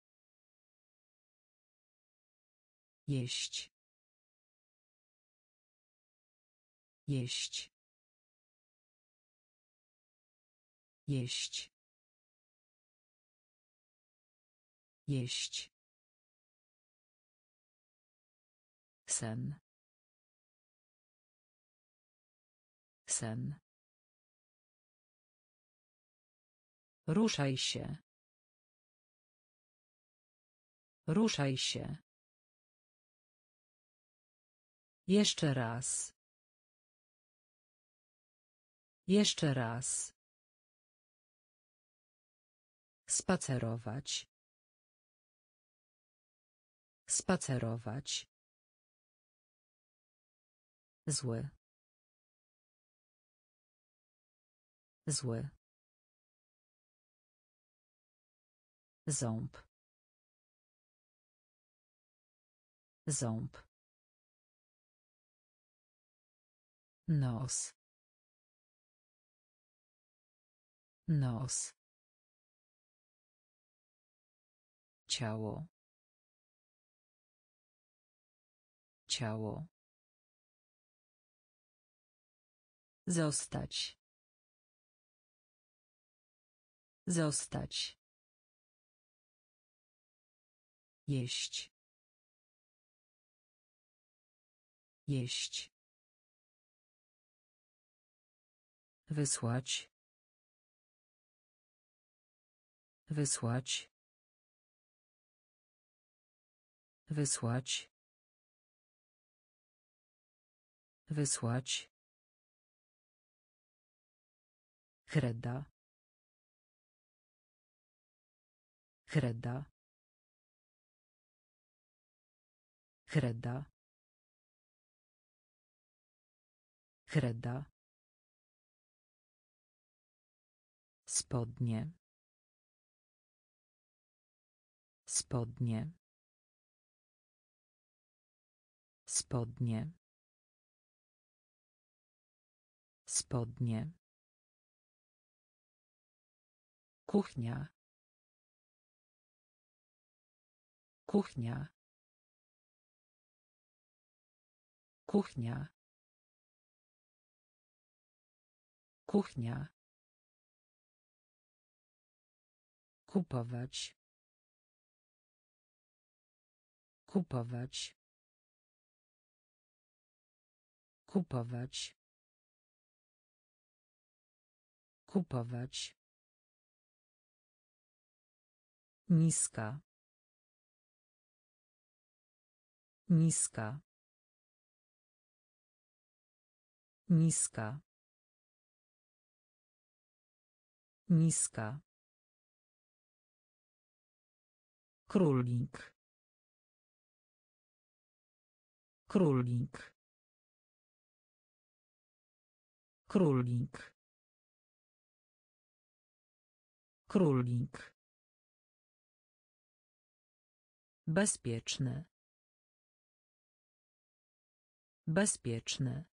Jeść. Jeść. Jeść. Jeść. Sen. Sen. Ruszaj się. Ruszaj się. Jeszcze raz. Jeszcze raz. Spacerować. Spacerować. Zły. Zły. Ząb. Ząb. Nos. Nos. Ciało. Ciało. Zostać. Zostać. Jeść. Jeść. Wysłać. Wysłać. Wysłać. Wysłać. Kreda. Kreda. Kreda. Kreda. Spodnie. Spodnie. Spodnie. Spodnie. Kuchnia. Kuchnia. Kuchnia. Kuchnia. Kupować. Kupować. Kupować. Kupować. Niska. Niska. Niska. Niska. Królik. Królik. Królik. Królik. Bezpieczny. Bezpieczny.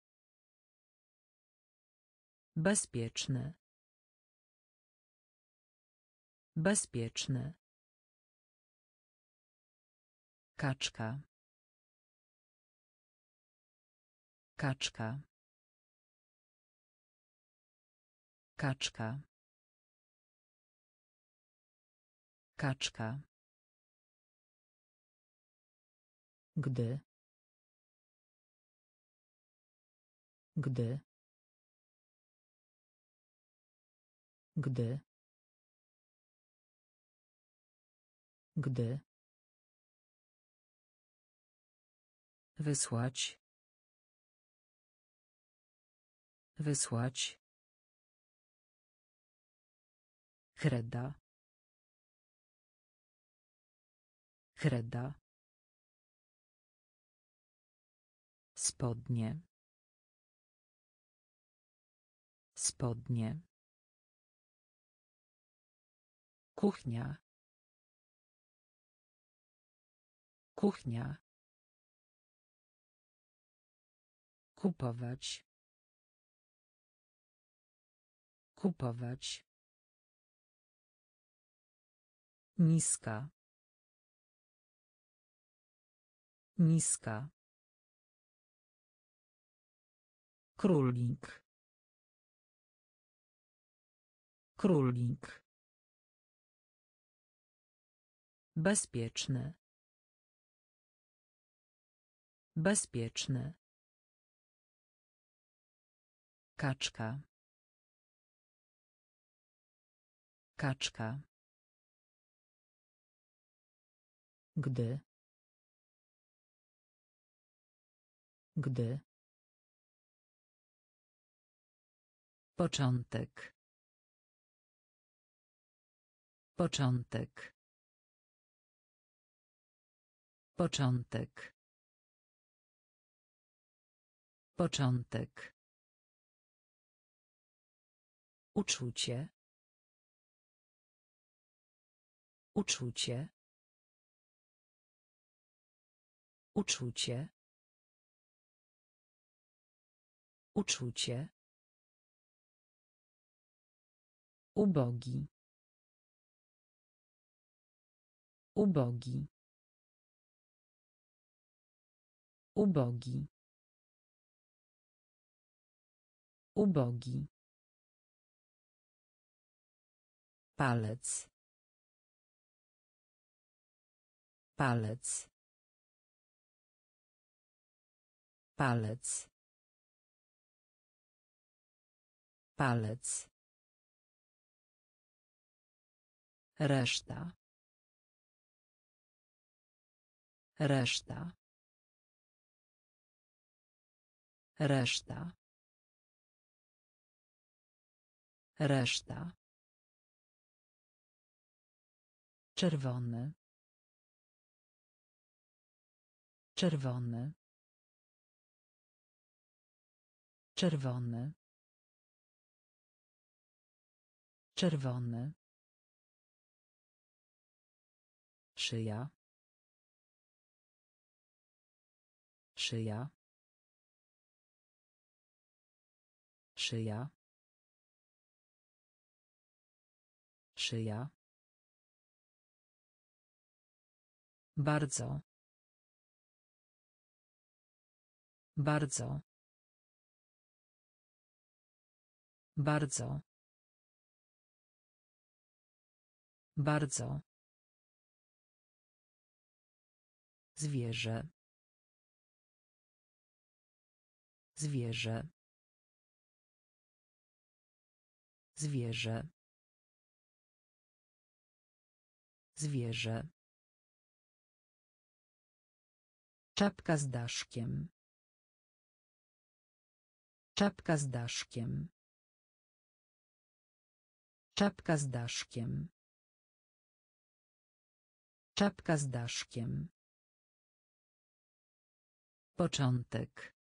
Bezpieczny. Bezpieczny. Kaczka. Kaczka. Kaczka. Kaczka. Gdy. Gdy. Gdy. Gdy. Wysłać. Wysłać. Kreda. Kreda. Spodnie. Spodnie. Kuchnia. Kuchnia. Kupować. Kupować. Niska. Niska. Królik. Królik. Bezpieczny. Bezpieczny. Kaczka. Kaczka. Gdy. Gdy. Początek. Początek. Początek. Początek. Uczucie. Uczucie. Uczucie. Uczucie. Ubogi. Ubogi. Ubogi. Ubogi. Palec. Palec. Palec. Palec. Reszta. Reszta. Reszta. Reszta. Czerwony. Czerwony. Czerwony. Czerwony. Szyja. Szyja. Szyja. Szyja. Bardzo. Bardzo. Bardzo. Bardzo. Zwierzę. Zwierzę. Zwierzę. Zwierzę. Czapka z daszkiem. Czapka z daszkiem. Czapka z daszkiem. Czapka z daszkiem. Początek.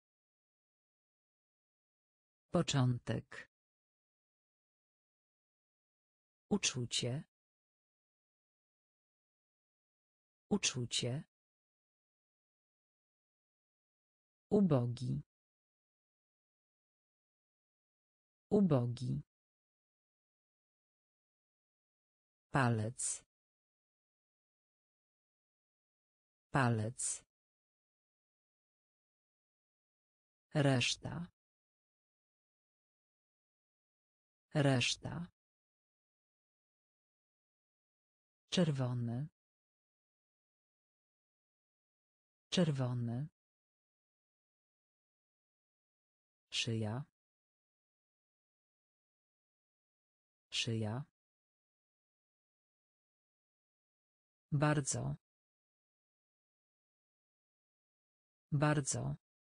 Początek. Uczucie. Uczucie. Ubogi. Ubogi. Palec. Palec. Reszta. Reszta. Czerwony. Czerwony. Szyja. Szyja. Bardzo. Bardzo.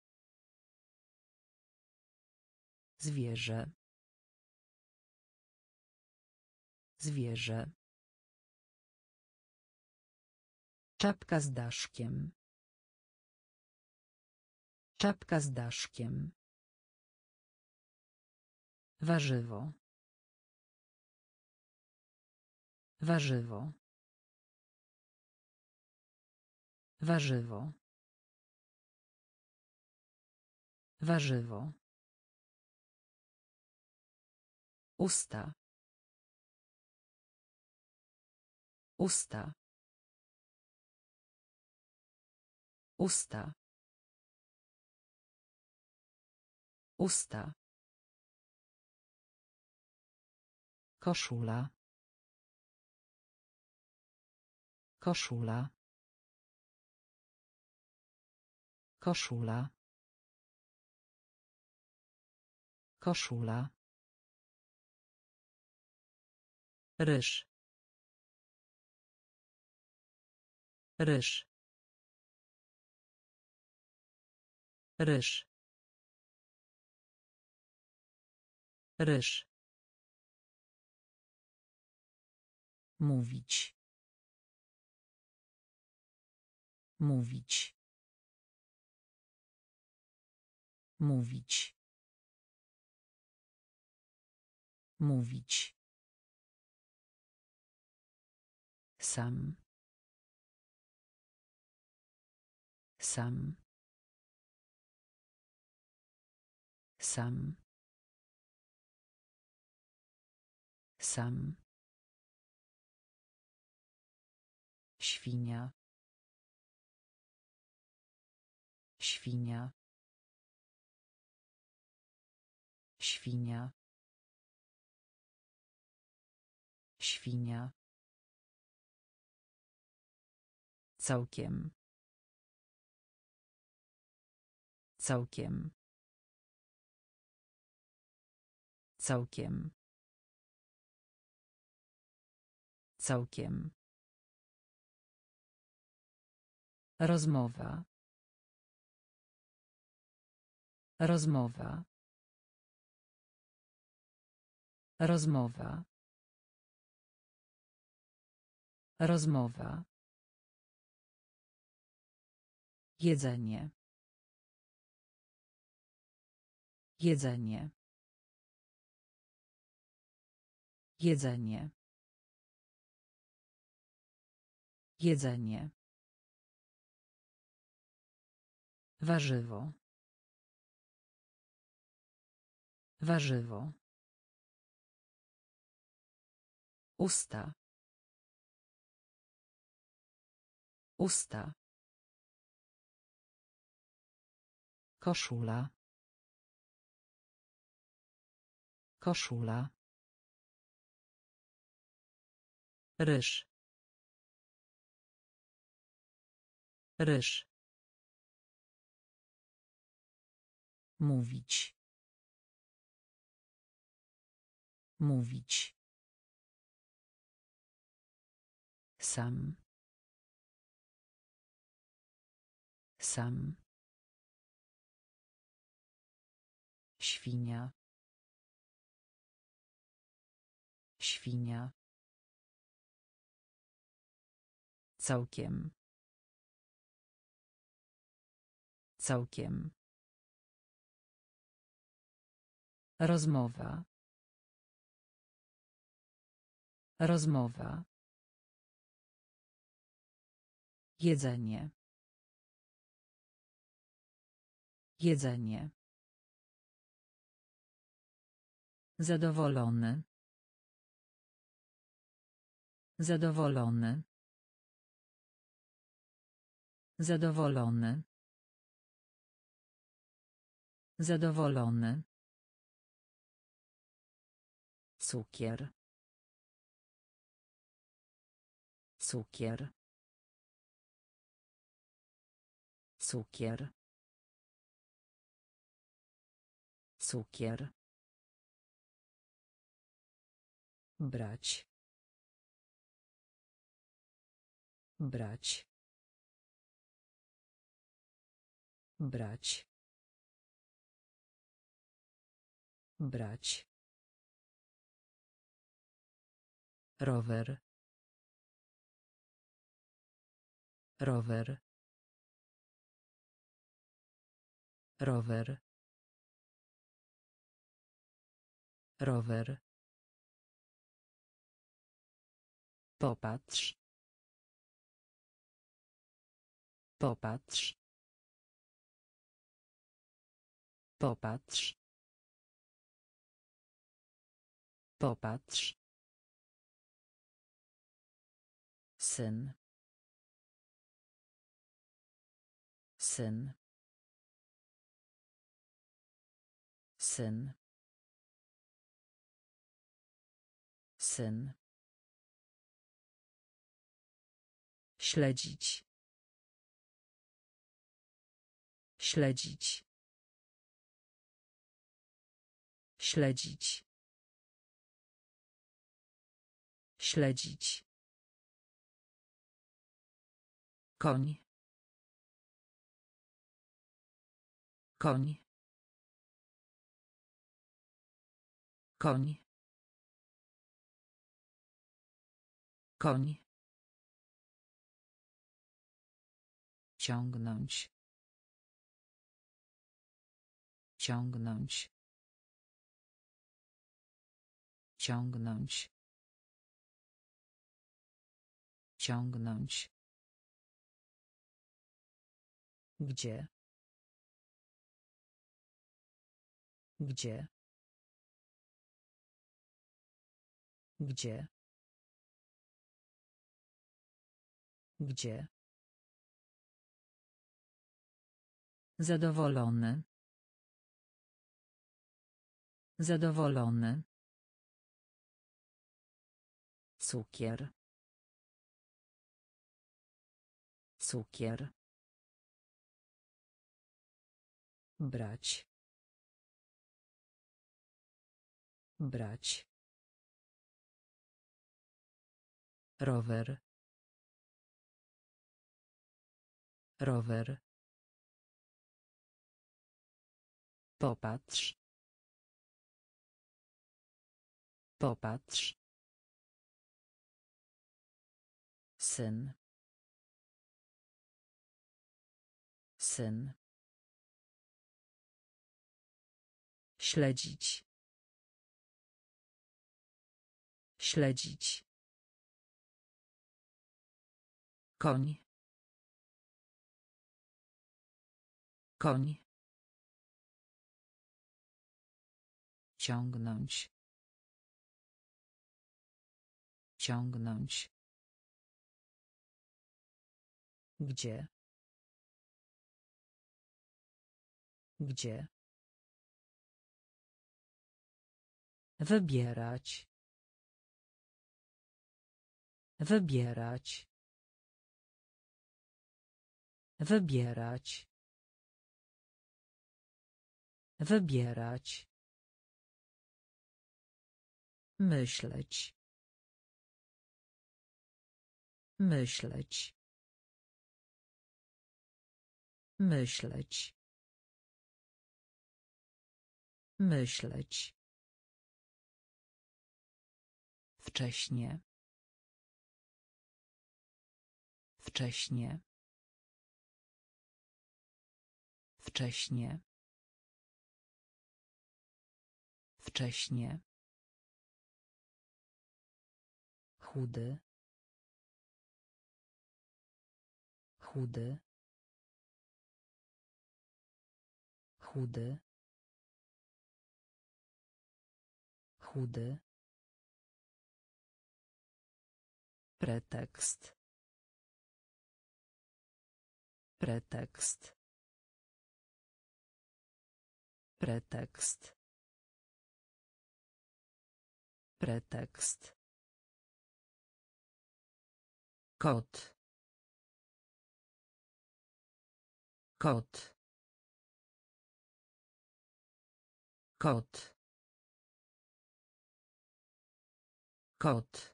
Zwierzę. Zwierzę. Czapka z daszkiem. Czapka z daszkiem. Warzywo. Warzywo. Warzywo. Warzywo. Usta. Usta. Usta. Usta. Koszula. Koszula. Koszula. Koszula. Ryż. Ryż. Ryż. Ryż. Mówić. Mówić. Mówić. Mówić. Sam. Sam. Sam. Sam. Świnia. Świnia. Świnia. Świnia. Całkiem. Całkiem. Całkiem. Całkiem. Rozmowa. Rozmowa. Rozmowa. Rozmowa. Jedzenie. Jedzenie. Jedzenie. Jedzenie. Warzywo. Warzywo. Usta. Usta. Koszula. Koszula. Ryż. Ryż. Mówić. Mówić. Sam. Sam. Świnia. Świnia. Całkiem. Całkiem. Rozmowa. Rozmowa. Jedzenie. Jedzenie. Zadowolony. Zadowolony. Zadowolony. Zadowolony. Cukier. Cukier. Cukier. Cukier. Brać. Brać. Brać. Brać. Rower. Rower. Rower. Rower. Popatrz. Popatrz. Popatrz. Popatrz. Syn. Syn. Syn. Syn. Śledzić. Śledzić. Śledzić. Śledzić. Koń. Koń. Koń. Koń. Ciągnąć. Ciągnąć. Ciągnąć. Ciągnąć. Gdzie? Gdzie? Gdzie? Gdzie? Zadowolony. Zadowolony. Cukier. Cukier. Brać. Brać. Rower. Rower. Popatrz. Popatrz. Syn. Syn. Śledzić. Śledzić. Koń. Koń. Ciągnąć. Ciągnąć. Gdzie? Gdzie? Wybierać. Wybierać. Wybierać. Wybierać. Myśleć. Myśleć. Myśleć. Myśleć. Wcześnie. Wcześnie. Wcześnie. Wcześnie. Chudy. Chudy. Chudy. Chudy. Pretekst. Pretekst. Pretekst. Pretekst. Kot. Kot. Kot. Kot.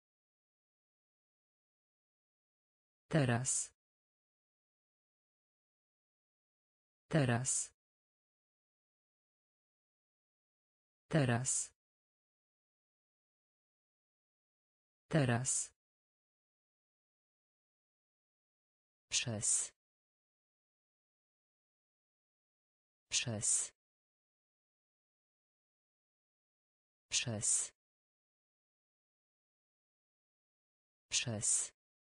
Teraz. Teraz. Teraz. Teraz. Przez. Przez. Przez. Przez.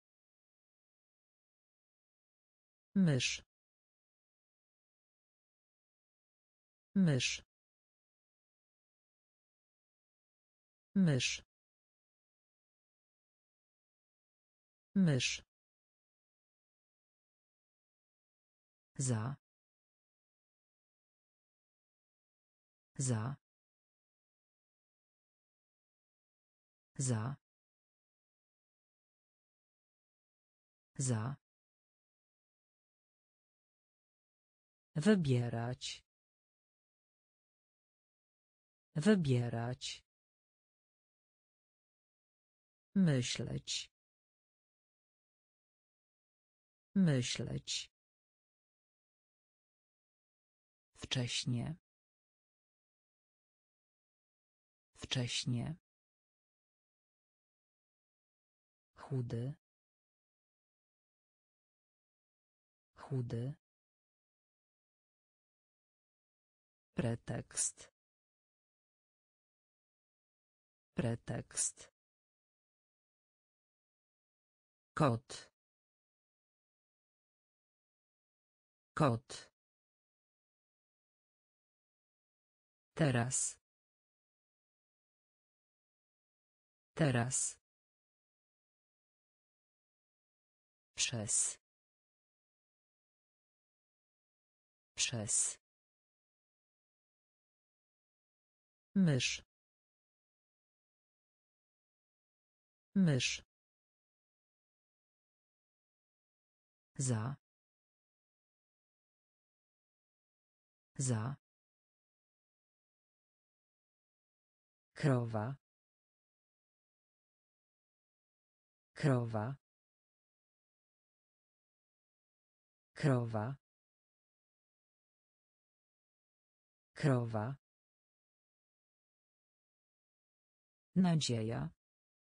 Mysz. Mysz. Mysz. Mysz. Za. Za. Za. Za. Wybierać. Wybierać. Myśleć. Myśleć. Wcześnie. Wcześnie. Chudy. Chudy. Pretekst. Pretekst. Kot. Kot. Teraz. Teraz. Przez. Przez. Mysz. Mysz. Za. Za. Krowa. Krowa. Krowa. Krowa. Nadzieja.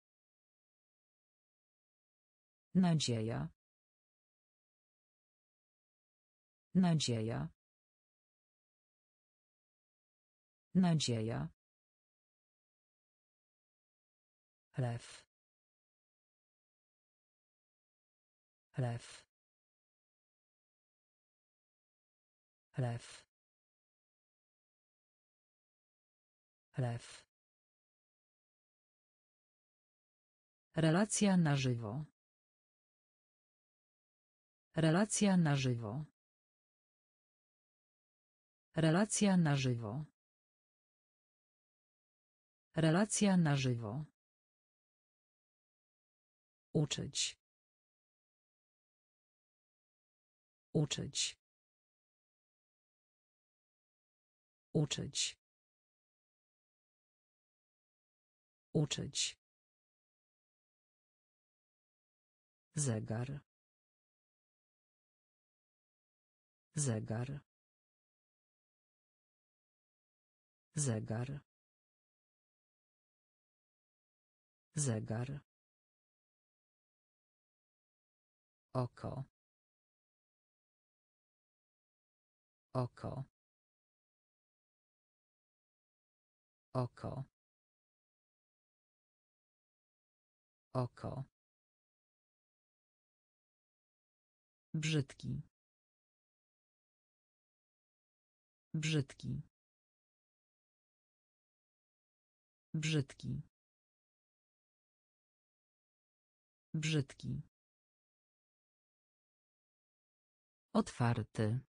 Nadzieja. Nadzieja. Nadzieja. Lew. Lew. Lew. Lew. Relacja na żywo. Relacja na żywo. Relacja na żywo. Relacja na żywo. Uczyć. Uczyć. Uczyć. Uczyć. Zegar. Zegar. Zegar. Zegar. Oko. Oko. Oko. Oko. Brzydki. Brzydki. Brzydki. Brzydki. Otwarty.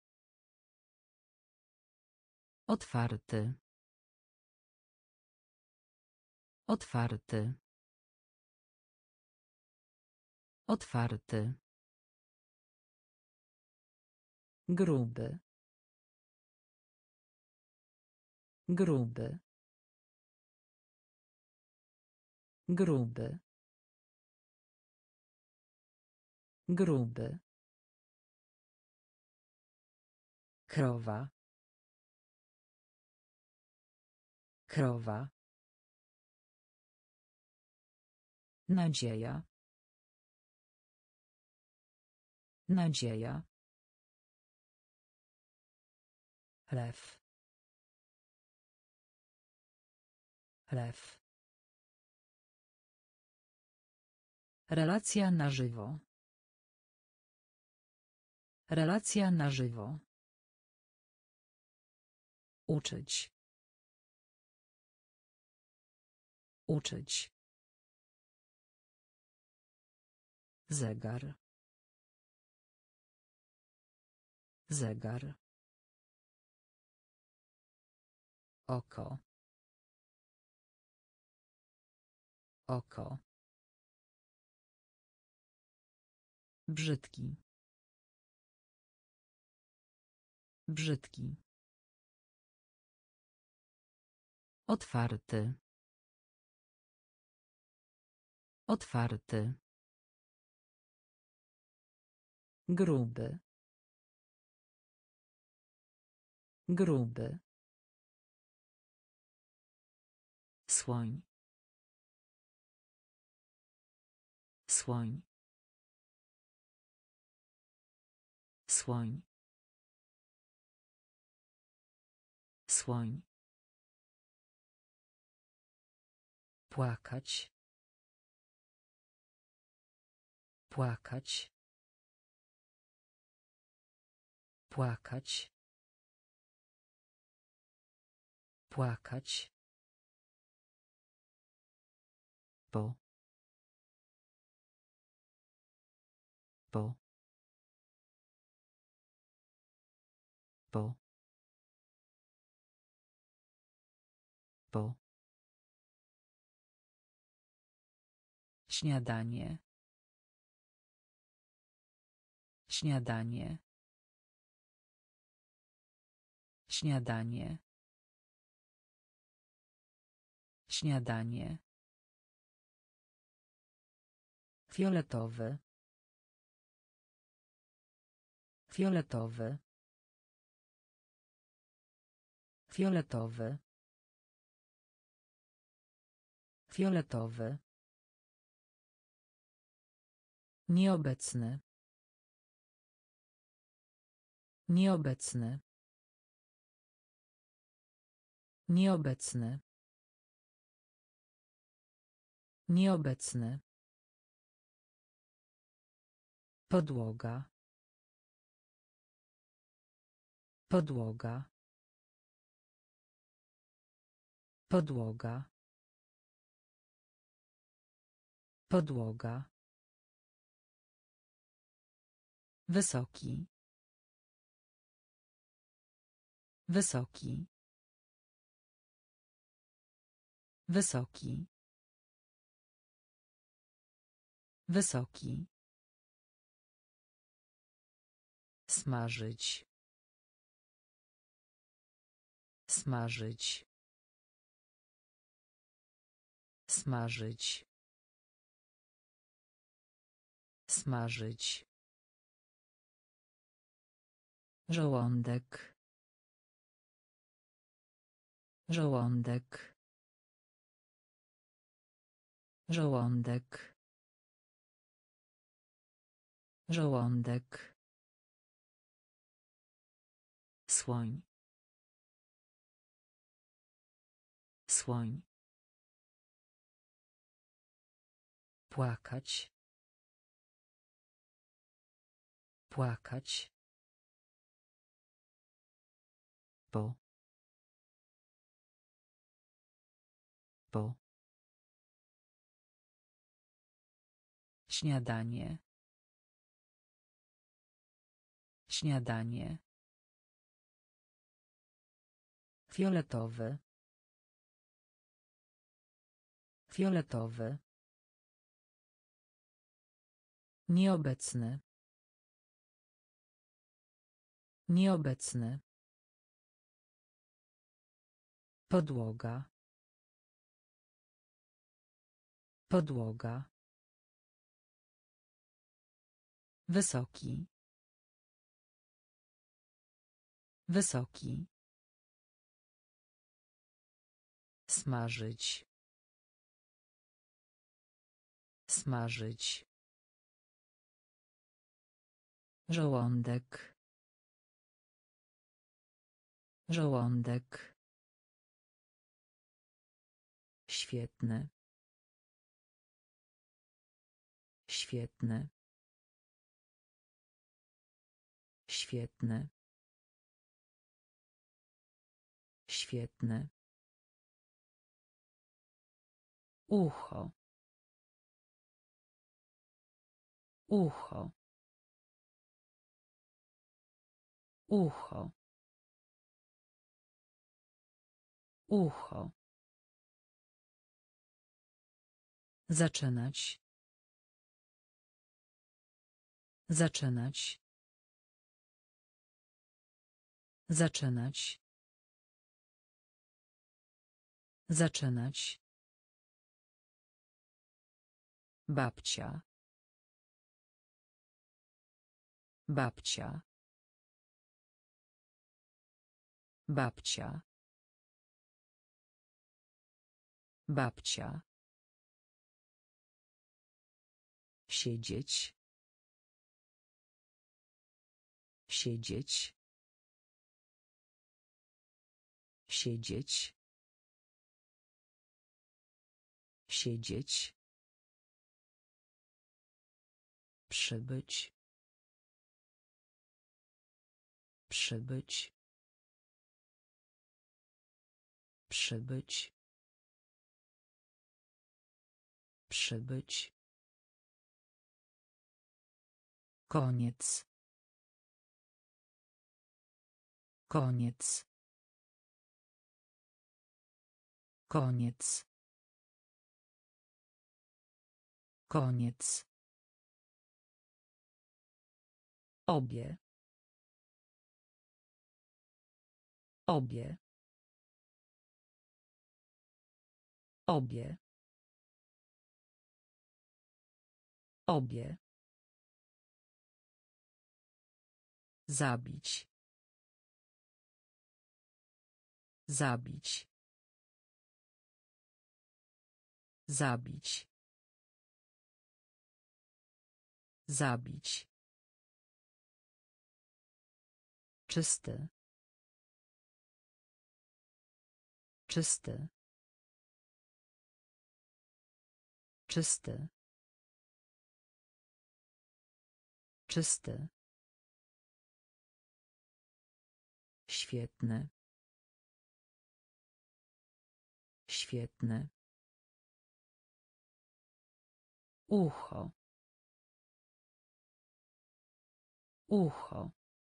Otwarty. Otwarty. Otwarty. Gruby. Gruby. Gruby. Gruby. Krowa. Krowa. Nadzieja. Nadzieja. Lew. Lew. Relacja na żywo. Relacja na żywo. Uczyć. Uczyć. Zegar. Zegar. Oko. Oko. Brzydki. Brzydki. Otwarty. Otwarty. Gruby. Gruby. Słoń. Słoń. Słoń. Słoń. Płakać. Płakać. Płakać. Płakać. Po. Po. Po. Po. Śniadanie. Śniadanie. Śniadanie. Śniadanie. Fioletowy. Fioletowy. Fioletowy. Fioletowy. Nieobecny. Nieobecny. Nieobecny. Nieobecny. Podłoga. Podłoga. Podłoga. Podłoga. Wysoki. Wysoki. Wysoki. Wysoki. Smażyć. Smażyć. Smażyć. Smażyć. Żołądek. Żołądek. Żołądek. Żołądek. Słoń. Słoń. Płakać. Płakać. Po. Po. Śniadanie. Śniadanie. Fioletowy. Fioletowy. Nieobecny. Nieobecny. Podłoga. Podłoga. Wysoki. Wysoki. Smażyć. Smażyć. Żołądek. Żołądek. Świetny. Świetny. Świetny. Świetny. Ucho. Ucho. Ucho. Ucho. Zaczynać. Zaczynać. Zaczynać. Zaczynać. Babcia. Babcia. Babcia. Babcia. Siedzieć. Siedzieć. Siedzieć. Siedzieć. Przybyć. Przybyć. Przybyć. Przybyć. Koniec. Koniec. Koniec. Koniec. Obie. Obie. Obie. Obie. Zabić. Zabić. Zabić. Zabić. Czysty. Czysty. Czysty. Czysty. Świetny. Świetny. Ucho. Ucho.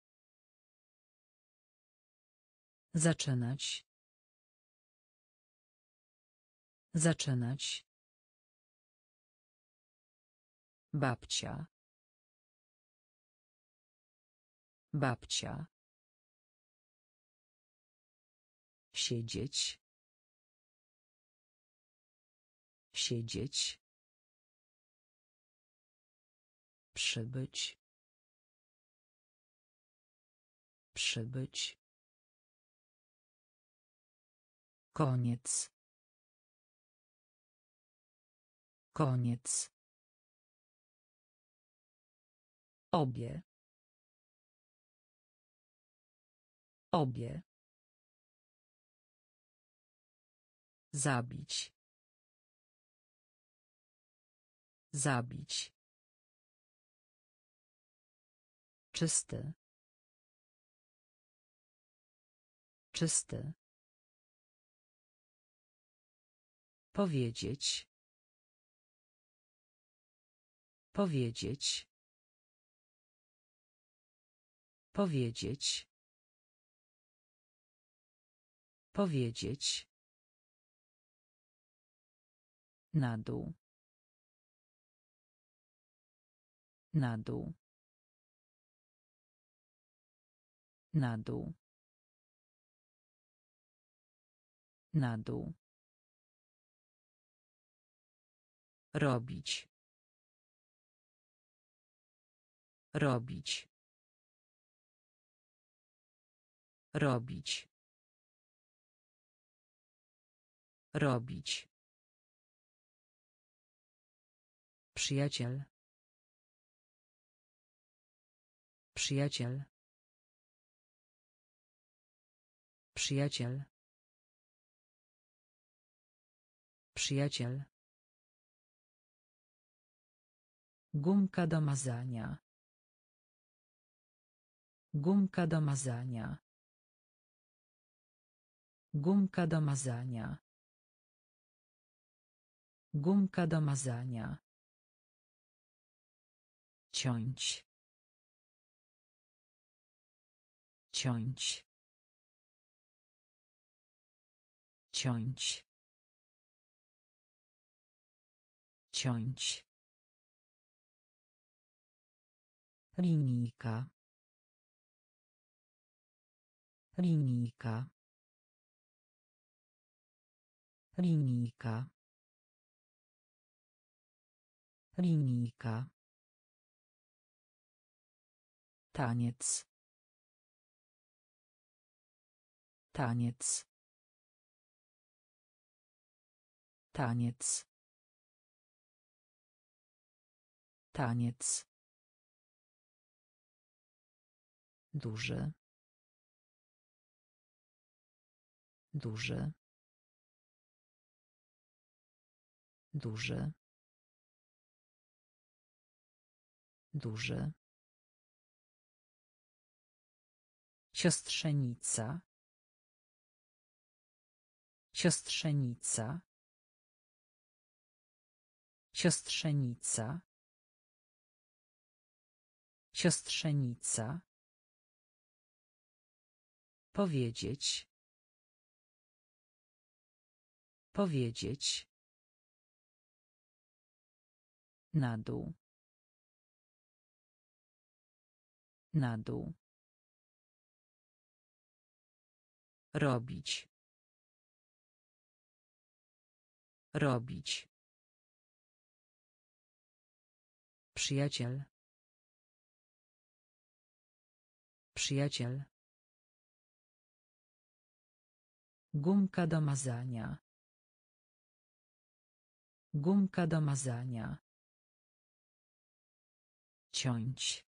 Zaczynać. Zaczynać. Babcia. Babcia. Siedzieć. Siedzieć. Przybyć. Przybyć. Koniec. Koniec. Obie. Obie. Zabić. Zabić. Czysty. Czysty. Powiedzieć. Powiedzieć. Powiedzieć. Powiedzieć. Na dół. Na dół. Na dół. Na dół. Robić. Robić. Robić. Robić. Przyjaciel. Przyjaciel. Przyjaciel. Przyjaciel. Gumka do mazania. Gumka do mazania. Gumka do mazania. Gumka do mazania. Ciąć. Ciąć. Ciąć. Ciąć. Linijka. Linijka. Linijka. Linijka. Taniec. Taniec. Taniec. Taniec. Duży. Duży. Duży. Duży. Siostrzenica. Siostrzenica. Siostrzenica. Siostrzenica. Powiedzieć. Powiedzieć. Na dół. Na dół. Robić. Robić. Przyjaciel. Przyjaciel. Gumka do mazania. Gumka do mazania. Ciąć.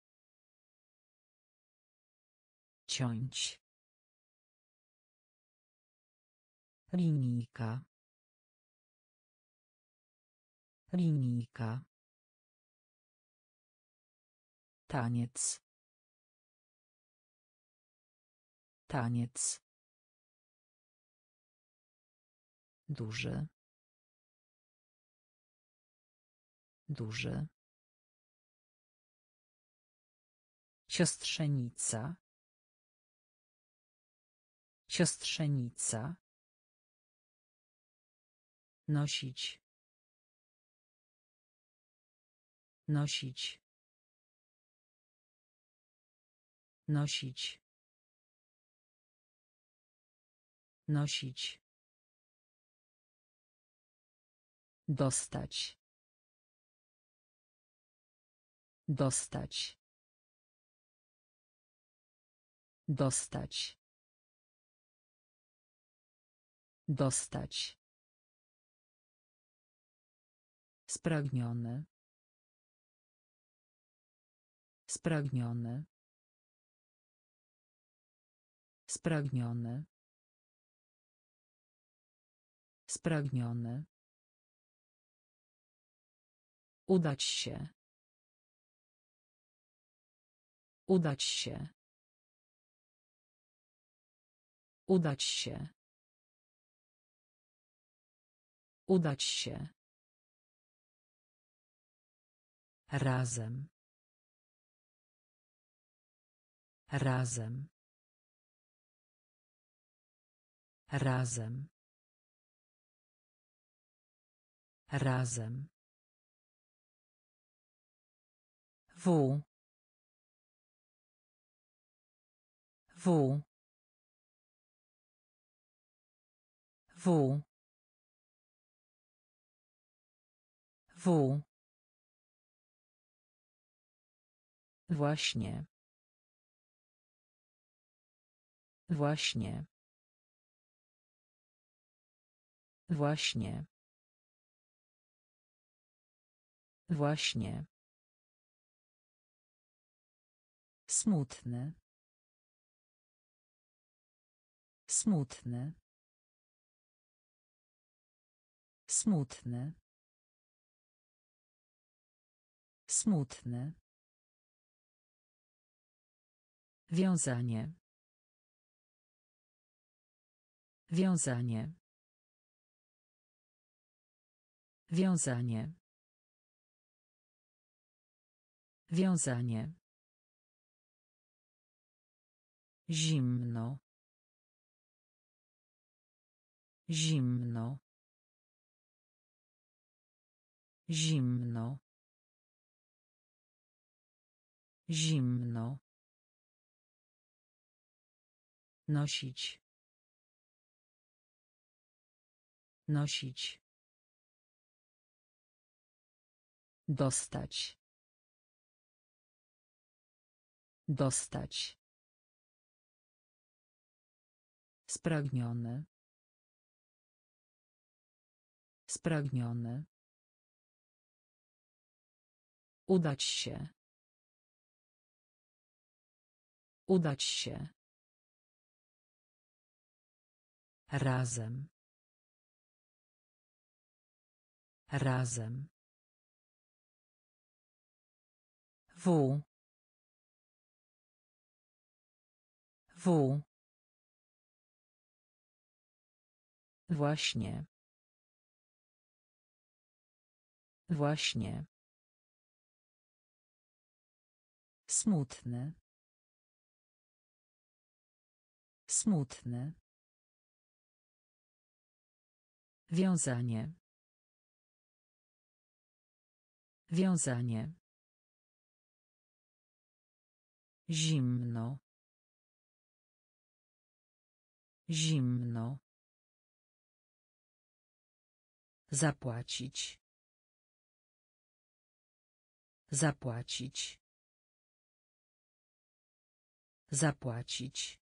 Ciąć. Linijka. Linijka. Taniec. Taniec. Duży. Duży. Siostrzenica. Siostrzenica. Nosić. Nosić. Nosić. Nosić. Dostać. Dostać. Dostać. Dostać. Spragniony. Spragniony. Spragniony. Spragniony. Udać się. Udać się. Udać się. Udać się. Razem. Razem. Razem. Razem. W. W. W. W. Właśnie. Właśnie. Właśnie. Właśnie. Smutny. Smutny. Smutny. Smutny. Wiązanie. Wiązanie. Wiązanie. Wiązanie. Zimno. Zimno. Zimno. Zimno. Nosić. Nosić. Dostać. Dostać. Spragniony. Spragniony. Udać się. Udać się. Razem. Razem. W. W. Właśnie. Właśnie. Smutny. Smutny. Wiązanie. Wiązanie. Zimno. Zimno. Zapłacić. Zapłacić. Zapłacić.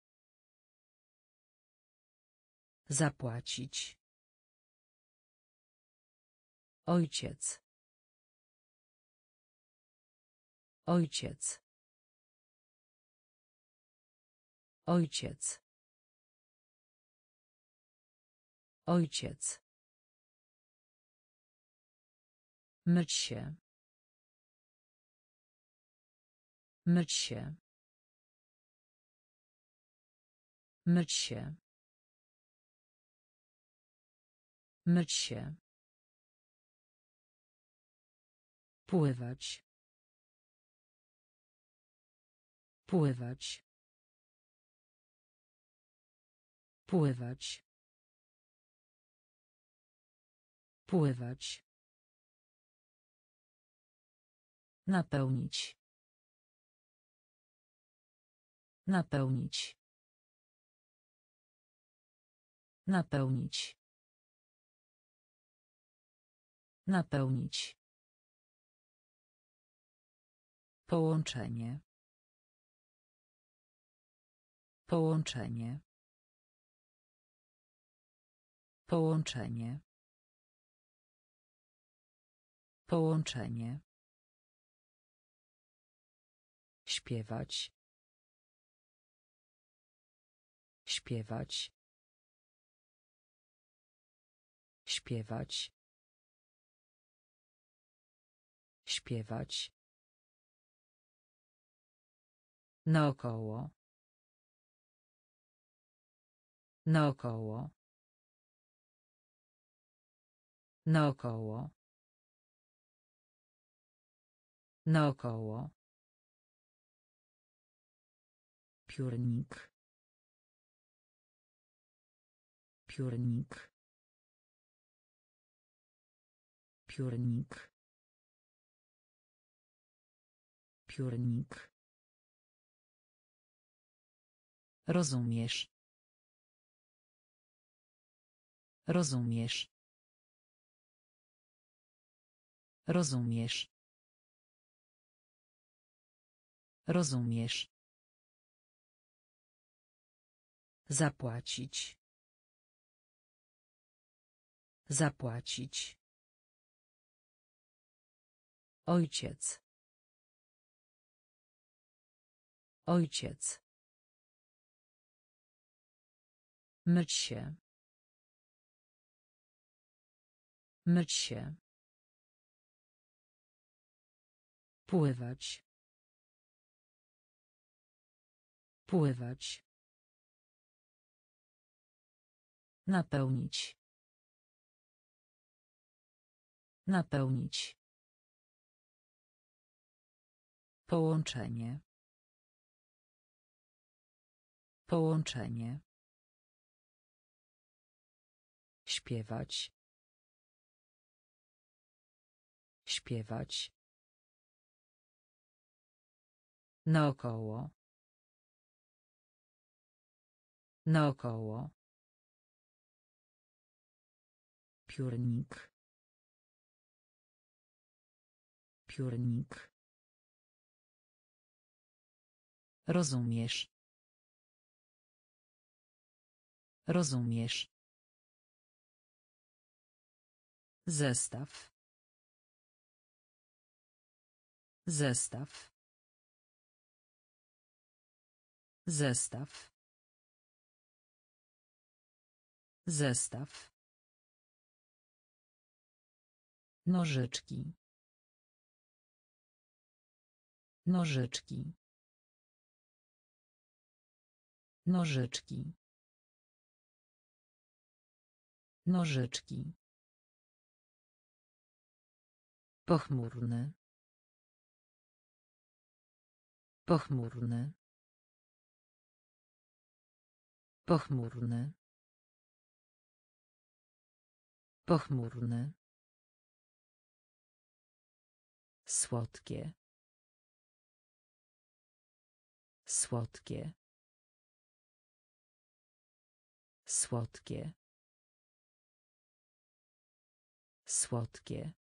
Zapłacić. Ojciec. Ojciec. Ojciec. Ojciec. Myć się. Myć się. Myć się. Myć się. Pływać. Pływać. Pływać. Pływać. Napełnić. Napełnić. Napełnić. Napełnić. Połączenie. Połączenie. Połączenie. Połączenie. Śpiewać. Śpiewać. Śpiewać. Śpiewać. Naokoło. Naokoło. Naokoło. Naokoło. Piórnik. Piórnik. Piórnik. Piórnik. Rozumiesz. Rozumiesz. Rozumiesz. Rozumiesz. Zapłacić. Zapłacić. Ojciec. Ojciec. Myć się. Myć się. Pływać. Pływać. Napełnić. Napełnić. Połączenie. Połączenie. Śpiewać. Śpiewać. Naokoło. Naokoło. Piórnik. Piórnik. Rozumiesz. Rozumiesz. Zestaw. Zestaw. Zestaw. Zestaw. Nożyczki. Nożyczki. Nożyczki. Nożyczki. Pochmurny. Pochmurny. Pochmurny. Pochmurny. Słodkie. Słodkie. Słodkie. Słodkie.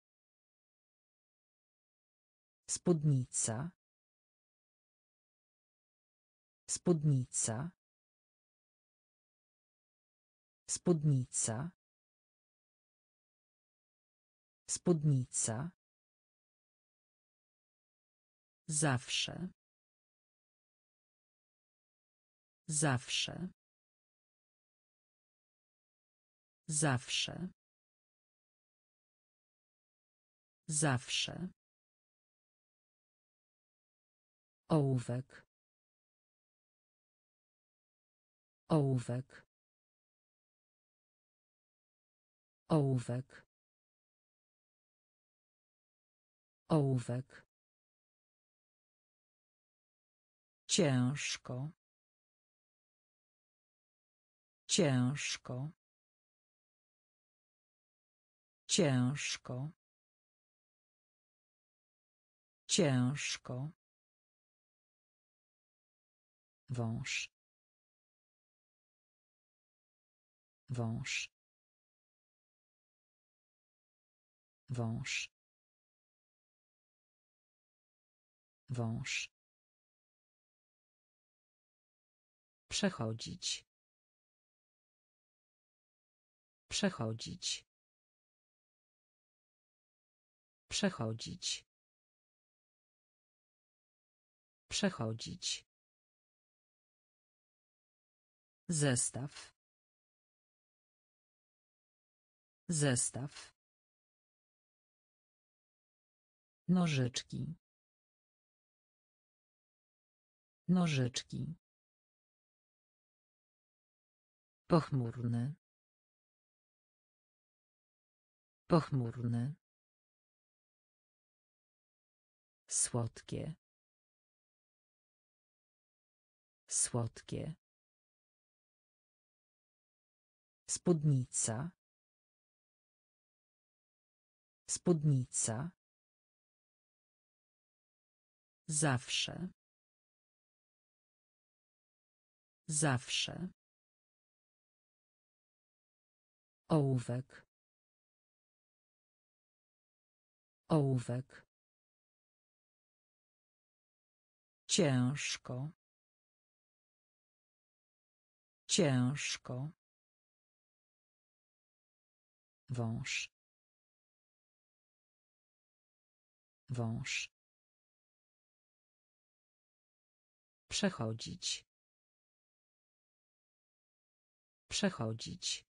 Spódnica. Spódnica. Spódnica. Spódnica. Zawsze. Zawsze. Zawsze. Zawsze. Ołówek. Ołówek. Ołówek. Ołówek. Ciężko. Ciężko. Ciężko. Ciężko. Wąż. Wąż. Wąż. Wąż. Przechodzić. Przechodzić. Przechodzić. Przechodzić. Zestaw. Zestaw. Nożyczki. Nożyczki. Pochmurny. Pochmurny. Słodkie. Słodkie. Spódnica. Spódnica. Zawsze. Zawsze. Ołówek. Ołówek. Ciężko. Ciężko. Wąż. Wąż. Przechodzić. Przechodzić.